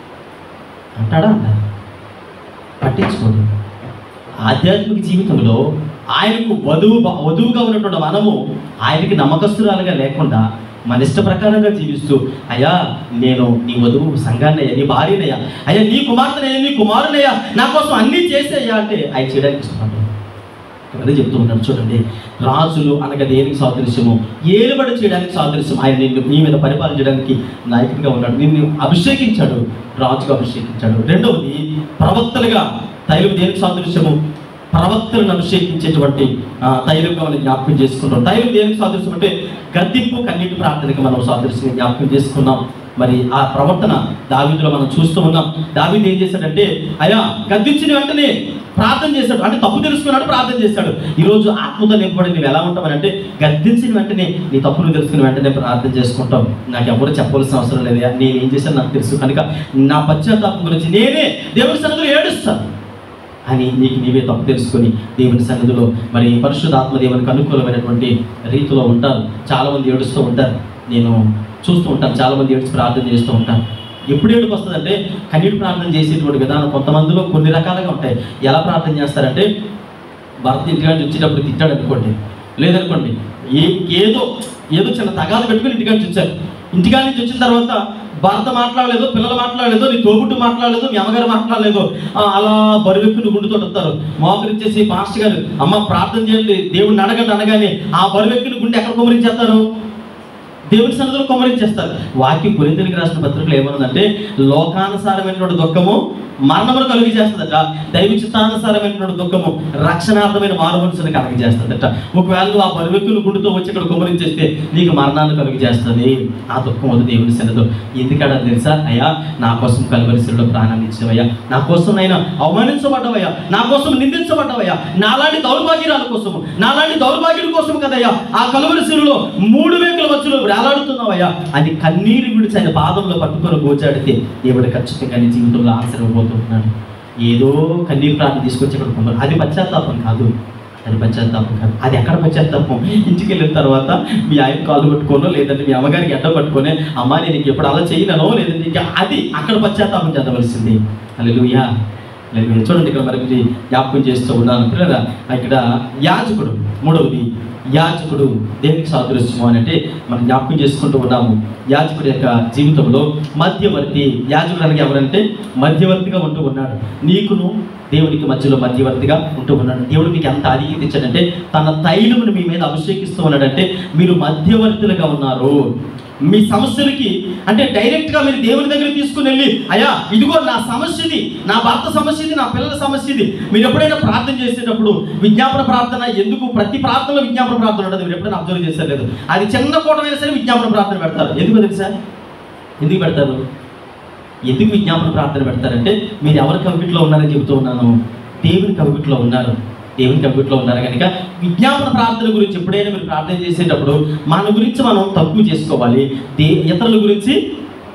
[SPEAKER 1] అంటాడా? అంటారా? పట్టించుకోండి. ఆధ్యాత్మిక జీవితంలో ఆయనకు వధువు వధువుగా ఉన్నటువంటి మనము ఆయనకి నమ్మకస్తురాలుగా లేకుండా మన ఇష్ట ప్రకారంగా జీవిస్తూ అయ్యా నేను నీ వధువు సంఘాన్నయ్యా, నీ భార్యనయ్యా, అయ్యా నీ కుమార్తెనయ్యా, నీ కుమారునయ్యా, నా కోసం అన్నీ చేసేయ్యా అంటే ఆయన చేయడానికి ఇష్టపడ్డాడు. అదే చెప్తూ ఉన్నాడు. చూడండి, రాజులు అనగా దేనికి సాదృశ్యము? ఏలుబడి చేయడానికి సాదృశ్యం. ఆయన నిన్ను నీ మీద పరిపాలన చేయడానికి నాయకుడిగా ఉన్నాడు, నిన్ను అభిషేకించాడు, రాజుగా అభిషేకించాడు. రెండవది ప్రవక్తలుగా. తైలం దేనికి సాదృశ్యము? ప్రవక్తలను అభిషేకించేటువంటి తైలంగా మనం జ్ఞాపకం చేసుకున్నాం. తైలం దేనికి సాదృశ్యం అంటే గద్దింపు కన్నీటి ప్రార్థనకి మనం సాదృశ్యంగా జ్ఞాపకం చేసుకున్నాం. మరి ఆ ప్రవర్తన దావీదులో మనం చూస్తూ ఉన్నాం. దావీదు ఏం చేశాడంటే అయ్యా గద్దించిన వెంటనే ప్రార్థన చేశాడు, అంటే తప్పు తెలుసుకున్నాడు, ప్రార్థన చేశాడు. ఈరోజు ఆత్మతో నింపబడి నువ్వు ఎలా ఉంటామని అంటే గద్దించిన వెంటనే నీ తప్పును తెలుసుకుని వెంటనే ప్రార్థన చేసుకుంటాం. నాకు ఎవరు చెప్పవలసిన అవసరం లేదు, నేను ఏం చేశాను నాకు తెలుసు కనుక నా పశ్చాత్తాపం గురించి నేనే దేవుని సన్నిధిలో ఏడుస్తాను అని నీకు నీవే తప్పు తెలుసుకొని దేవుని సన్నిధిలో మరి పరిశుద్ధాత్మ దేవునికి అనుకూలమైనటువంటి రీతిలో ఉంటారు. చాలామంది ఏడుస్తూ ఉంటారు, నేను చూస్తూ ఉంటాను, చాలామంది ఏడ్చి ప్రార్థన చేస్తూ ఉంటాను. ఎప్పుడు ఏడుపు వస్తుందంటే కన్నీటి ప్రార్థన చేసేటువంటి విధానం కొంతమందిలో కొన్ని రకాలుగా ఉంటాయి. ఎలా ప్రార్థన చేస్తారంటే భర్త ఇంటికాంచి వచ్చేటప్పుడు తిట్టాడు అనుకోండి, లేదనుకోండి ఏ ఏదో ఏదో చిన్న తగాదు పెట్టుకుని ఇంటికాంచి వచ్చారు. ఇంటికాడి నుంచి వచ్చిన తర్వాత భర్త మాట్లాడలేదు, పిల్లలు మాట్లాడలేదు, నీ తోబుట్టు మాట్లాడలేదు, మీ అమ్మగారు మాట్లాడలేదు, అలా బరువెక్కుని గుండుతో వస్తారు. మోకరిచ్చేసి పాస్టర్ గారు అమ్మ ప్రార్థన చేయండి దేవుడిని అడగండి అనగానే ఆ బరువెక్కుని గుండె ఎక్కడ కొమరించేస్తారు? దేవుని సన్నిధిలో కొమరించేస్తారు. వాక్యం కొరింథీయులకు రాసిన పత్రికలు ఏమన్నదంటే లోకానుసారమైనటువంటి దుఃఖము మరణమును కలుగ చేస్తుందట, దైవ చిత్తానుసారమైనటువంటి దుఃఖము రక్షణార్థమైన మారు మనసును కలుగ చేస్తుందట. ఒకవేళ నువ్వు ఆ బరువెక్కులు గుండుతో వచ్చి ఇక్కడ కొమరించేస్తే నీకు మరణాన్ని కలుగ చేస్తుంది. ఆ దుఃఖం వద్దు దేవుని సన్నిధిలో. ఎందుకడా తెలుసా? అయ్యా నా కోసం కలువరిశిలో ప్రాణాన్ని ఇచ్చేవయ్యా, నా కోసం అయినా అవమానించబడ్డవయ్యా, నా కోసం నిందించబడ్డవయ్యా, నాలాంటి దౌర్భాగ్యురాల కోసము, నాలాంటి దౌర్భాగ్యుల కోసం కదయ్యా ఆ కలువరిశిలో మూడు వేకుల మధ్యలో వేలాడుతున్నావయ్యా అని కన్నీరు విడిచి ఆయన పాదంలో పట్టుకొని గోచాడితే దేవుడు ఖచ్చితంగా నీ జీవితంలో ఆశ్రయపోతున్నాడు. ఏదో కన్నీరు ప్రార్థన తీసుకొచ్చి ఇక్కడ పొందారు. అది పశ్చాత్తాపం కాదు, అది పశ్చాత్తాపం కాదు. అది ఎక్కడ పశ్చాత్తాపం? ఇంటికి వెళ్ళిన తర్వాత మీ ఆయన కాళ్ళు పట్టుకోనో లేదంటే మీ అమ్మగారికి ఎడ్డ పట్టుకొని అమ్మ నేను నీకు ఎప్పుడు అలా చేయనో లేదంటే అది అక్కడ పశ్చాత్తాపం చెందవలసింది. హల్లెలూయా. లేదు చూడండి, ఇక్కడ మరి జ్ఞాపకం చేస్తూ ఉన్నాను పిల్లల. ఇక్కడ యాజకుడు, మూడవది యాజకుడు దేనికి సాదృశ్యము అని అంటే మనం జ్ఞాపకం చేసుకుంటూ ఉన్నాము. యాజకుడి యొక్క జీవితంలో మధ్యవర్తి. యాజకుడు అనగా ఎవరంటే మధ్యవర్తిగా ఉంటూ ఉన్నాడు, నీకును దేవునికి మధ్యలో మధ్యవర్తిగా ఉంటూ ఉన్నాడు. దేవుడు మీకు ఎంత ఆధిక్యత ఇచ్చాడంటే తన తైలమును మీ మీద అభిషేకిస్తూ ఉన్నాడంటే మీరు మధ్యవర్తులుగా ఉన్నారు. మీ సమస్యలకి అంటే డైరెక్ట్గా మీరు దేవుని దగ్గర తీసుకుని వెళ్ళి అయ్యా ఇదిగో నా సమస్యది, నా భర్త సమస్యది, నా పిల్లల సమస్యది. మీరు ఎప్పుడైనా ప్రార్థన చేసేటప్పుడు విజ్ఞాపన ప్రార్థన, ఎందుకు ప్రతి ప్రార్థనలో విజ్ఞాపన ప్రార్థన ఉంటుంది, మీరు ఎప్పుడైనా అబ్జర్వ్ చేశారు లేదు? అది చిన్న కూటమైనా సరే విజ్ఞాపన ప్రార్థన పెడతారు. ఎందుకు తెలుసా? ఎందుకు పెడతారు? ఎందుకు విజ్ఞాపన ప్రార్థన పెడతారంటే మీరు ఎవరి కవిట్లో ఉన్నారని చెబుతూ ఉన్నాను, దేవుని కవిట్లో ఉన్నారు, దేవుని కవిట్లో ఉన్నారు కనుక విజ్ఞాపన ప్రార్థన గురించి ఎప్పుడైనా మీరు ప్రార్థన చేసేటప్పుడు మన గురించి మనం తక్కువ చేసుకోవాలి, దే ఇతరుల గురించి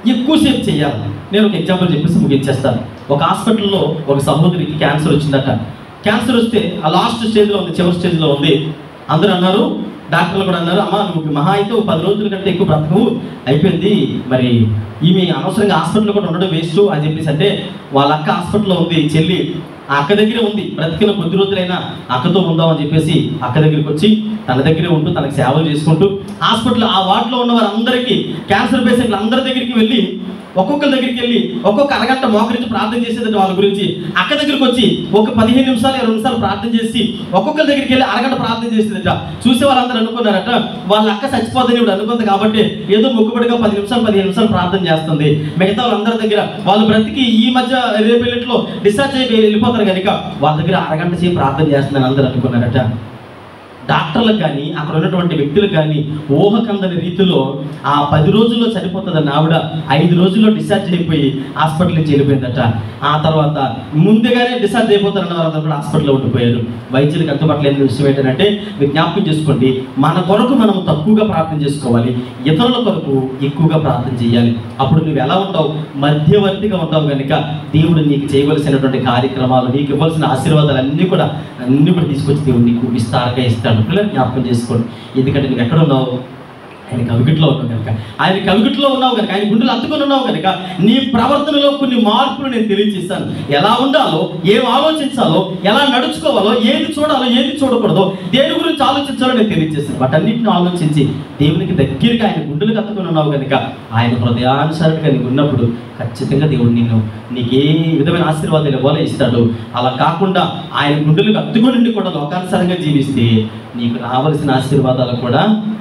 [SPEAKER 1] ఎక్కువసేపు చేయాలి. నేను ఒక ఎగ్జాంపుల్ చెప్పేసి ముగించేస్తాను. ఒక హాస్పిటల్లో ఒక సహోదరికి క్యాన్సర్ వచ్చిందట. క్యాన్సర్ వస్తే ఆ లాస్ట్ స్టేజ్లో ఉంది, చివరి స్టేజ్లో ఉంది. అందరూ అన్నారు, డాక్టర్లు కూడా అన్నారు, అమ్మ నువ్వు మహా అయితే ఒక పది రోజుల కంటే ఎక్కువ బ్రతకవు, అయిపోయింది, మరి ఈమె అనవసరంగా హాస్పిటల్లో కూడా ఉండడం వేస్ట్ అని చెప్పేసి. అంటే వాళ్ళ అక్క హాస్పిటల్లో ఉంది, చెల్లి ఆ అక్క దగ్గరే ఉంది, బ్రతికిన కొద్ది రోజులైనా అక్కతో ఉందామని చెప్పేసి అక్క దగ్గరికి వచ్చి తన దగ్గరే ఉంటూ తనకు సేవలు చేసుకుంటూ హాస్పిటల్ ఆ వార్డులో ఉన్న వారందరికీ, క్యాన్సర్ పేషెంట్లు అందరి దగ్గరికి వెళ్ళి ఒక్కొక్కరి దగ్గరికి వెళ్ళి ఒక్కొక్క అరగంట మోకరించి ప్రార్థన చేసేదంటే వాళ్ళ గురించి. అక్క దగ్గరికి వచ్చి ఒక పదిహేను నిమిషాలు ఇరవై నిమిషాలు ప్రార్థన చేసి ఒక్కొక్కరి దగ్గరికి వెళ్ళి అరగంట ప్రార్థన చేసేదట. చూసే వాళ్ళందరూ అనుకున్నారట వాళ్ళ అక్క చచ్చిపోద్దని ఇప్పుడు అనుకుంది కాబట్టి ఏదో మొక్కుబడిగా పది నిమిషాలు పదిహేను నిమిషాలు ప్రార్థన చేస్తుంది. మిగతా వాళ్ళందరి దగ్గర వాళ్ళు బ్రతికి ఈ మధ్య రేపెళ్ళిట్లో డిశ్చార్జ్ అయిపోయి వెళ్ళిపోతారు కనుక వాళ్ళ దగ్గర అరగంట సేపు ప్రార్థన చేస్తుందని అందరూ అనుకున్నారట. డాక్టర్లకు కానీ అక్కడ ఉన్నటువంటి వ్యక్తులకు కానీ ఊహకందని రీతిలో ఆ పది రోజుల్లో చనిపోతుందని ఆవిడ ఐదు రోజుల్లో డిశ్చార్జ్ అయిపోయి హాస్పిటల్ నుంచి వెళ్ళిపోయిందట. ఆ తర్వాత ముందుగానే డిశ్చార్జ్ అయిపోతారన్న వాళ్ళందరూ కూడా హాస్పిటల్లో ఉండిపోయారు. వైద్యులకు అందుబాటులేని విషయం ఏంటంటే మీరు జ్ఞాపకం చేసుకోండి, మన కొరకు మనం తక్కువగా ప్రార్థన చేసుకోవాలి, ఇతరుల కొరకు ఎక్కువగా ప్రార్థన చేయాలి. అప్పుడు నువ్వు ఎలా ఉంటావు? మధ్యవర్తిగా ఉంటావు కనుక దేవుడు నీకు చేయవలసినటువంటి కార్యక్రమాలు, నీకు ఇవ్వాల్సిన ఆశీర్వాదాలు అన్నీ కూడా అన్నీ కూడా తీసుకొచ్చి దేవుడు నీకు విస్తారంగా ఇస్తాడు. పిల్లలు జ్ఞాపకం చేసుకోండి. ఎందుకంటే నువ్వు ఎక్కడ ఉన్నావు? ఆయన కవిగిట్లో ఉన్నావు కనుక, ఆయన కవిగిట్లో ఉన్నావు కనుక, ఆయన గుండెలు అత్తుకొని ఉన్నావు కనుక నీ ప్రవర్తనలో కొన్ని మార్పులు నేను తెలియజేస్తాను. ఎలా ఉండాలో, ఏం ఆలోచించాలో, ఎలా నడుచుకోవాలో, ఏది చూడాలో, ఏది చూడకూడదో, దేని గురించి ఆలోచించాలో నేను తెలియజేస్తాను. వాటన్నిటిని ఆలోచించి దేవునికి దగ్గరగా ఆయన గుండెలకు అత్తుకొని ఉన్నావు కనుక ఆయన హృదయానుసారంగా నీకు ఉన్నప్పుడు ఖచ్చితంగా దేవుడు నిన్ను నీకు ఏ విధమైన ఆశీర్వాదాలు ఇవ్వాలో ఇస్తాడు. అలా కాకుండా ఆయన గుండెలకు అత్తుకొని కూడా లోకానుసారంగా జీవిస్తే నీకు రావాల్సిన ఆశీర్వాదాలు కూడా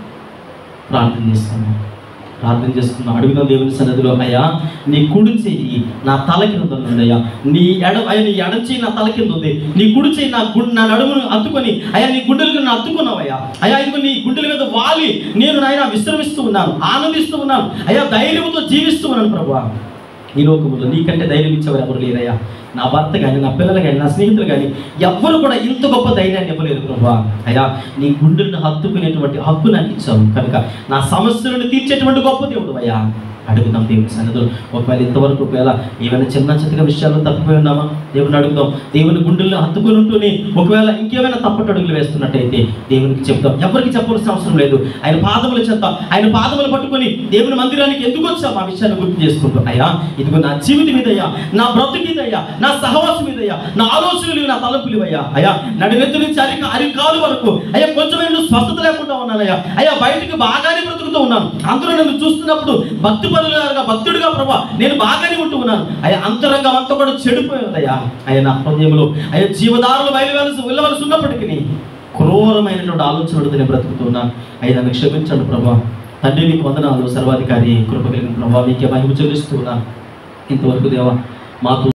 [SPEAKER 1] ప్రార్థన చేస్తున్నాం ప్రార్థన చేసుకున్నాం అడుగుదాం దేవుని సన్నిధిలో. అయ్యా నీ కుడి చెయ్యి నా తల కింద ఉంది, అయ్యా నీ ఎడ అయ్యా నీ ఎడ చెయ్యి నా తల కింద ఉంది, నీ కుడి చెయ్యి నా గు నా నడుమును అత్తుకొని అయ్యా నీ గుండెలకు నన్ను అత్తుకున్నావయ్యా. అయ్యా ఇదిగో నీ గుండెల మీద వాలి నేను నాయన విశ్రమిస్తూ ఉన్నాను, ఆనందిస్తూ ఉన్నాను, అయ్యా ధైర్యంతో జీవిస్తూ ఉన్నాను. ప్రభువా ఈ లోకములో నీకంటే ధైర్యం ఇచ్చేవారు ఎవరు లేరయ్యా. నా భర్త కానీ, నా పిల్లలు కానీ, నా స్నేహితులు కానీ ఎవ్వరు కూడా ఇంత గొప్ప ధైర్యాన్ని ఇవ్వలేదు ప్రభువా. అయ్యా నీ గుండెలను హత్తుకునేటువంటి హక్కు నాకు ఇచ్చావు కనుక నా సమస్యలను తీర్చేటువంటి గొప్ప దేవుడు అయ్యా. అడుగుదాం దేవుని సన్నిధిలో. ఒకవేళ ఇంతవరకు ఒకవేళ ఏమైనా చిన్న చిన్నగా విషయాల్లో తప్పిపోయి ఉన్నామా దేవుని అడుగుదాం. దేవుని గుండెల్లో హత్తుకొని ఉంటూనే ఒకవేళ ఇంకేమైనా తప్పటి అడుగులు వేస్తున్నట్టయితే దేవునికి చెప్తాం. ఎవరికి చెప్పవలసిన అవసరం లేదు. ఆయన పాదములు చెప్తాం. ఆయన పాదములు పట్టుకొని దేవుని మందిరానికి ఎందుకు వచ్చాం ఆ విషయాన్ని గుర్తు చేసుకుంటాం. అయ్యా ఇదిగో నా జీవితం మీదయ్యా, నా బ్రతుకు మీదయ్యా, నా సహవాసం మీదయ్యా, నా ఆలోచనలు, నా తలంపులు అయ్యా. అయ్యా నడివెత్తు నుంచి అరి అరికాలు వరకు అయ్యా కొంచెం స్వస్థత లేకుండా ఉన్నానయ్యా. అయ్యా బయటికి బాగానే బ్రతుకుతూ ఉన్నాను, అందరూ నన్ను చూస్తున్నప్పుడు భక్తి పరులుగా భక్తుడిగా ప్రభా నేను బాగానే ఉంటూ ఉన్నాను. అయ్యా అంతరంగం అంతా కూడా చెడిపోయిందయ్యా. అయ్యా నా హృదయంలో అయ్యా జీవదారులు బయలువలసి వెళ్ళవలసి ఉన్నప్పటికీ క్రూరమైనటువంటి ఆలోచనలతో నేను బ్రతుకుతున్నాను. అయ్యా నన్ను క్షమించండి ప్రభా. తండ్రి నీకు వందనాలు, సర్వాధికారి కృప కలిగిన ప్రభా, నీకే మహిమ చెల్లిస్తూ ఉన్నాను. ఇంతవరకు దేవా మాతో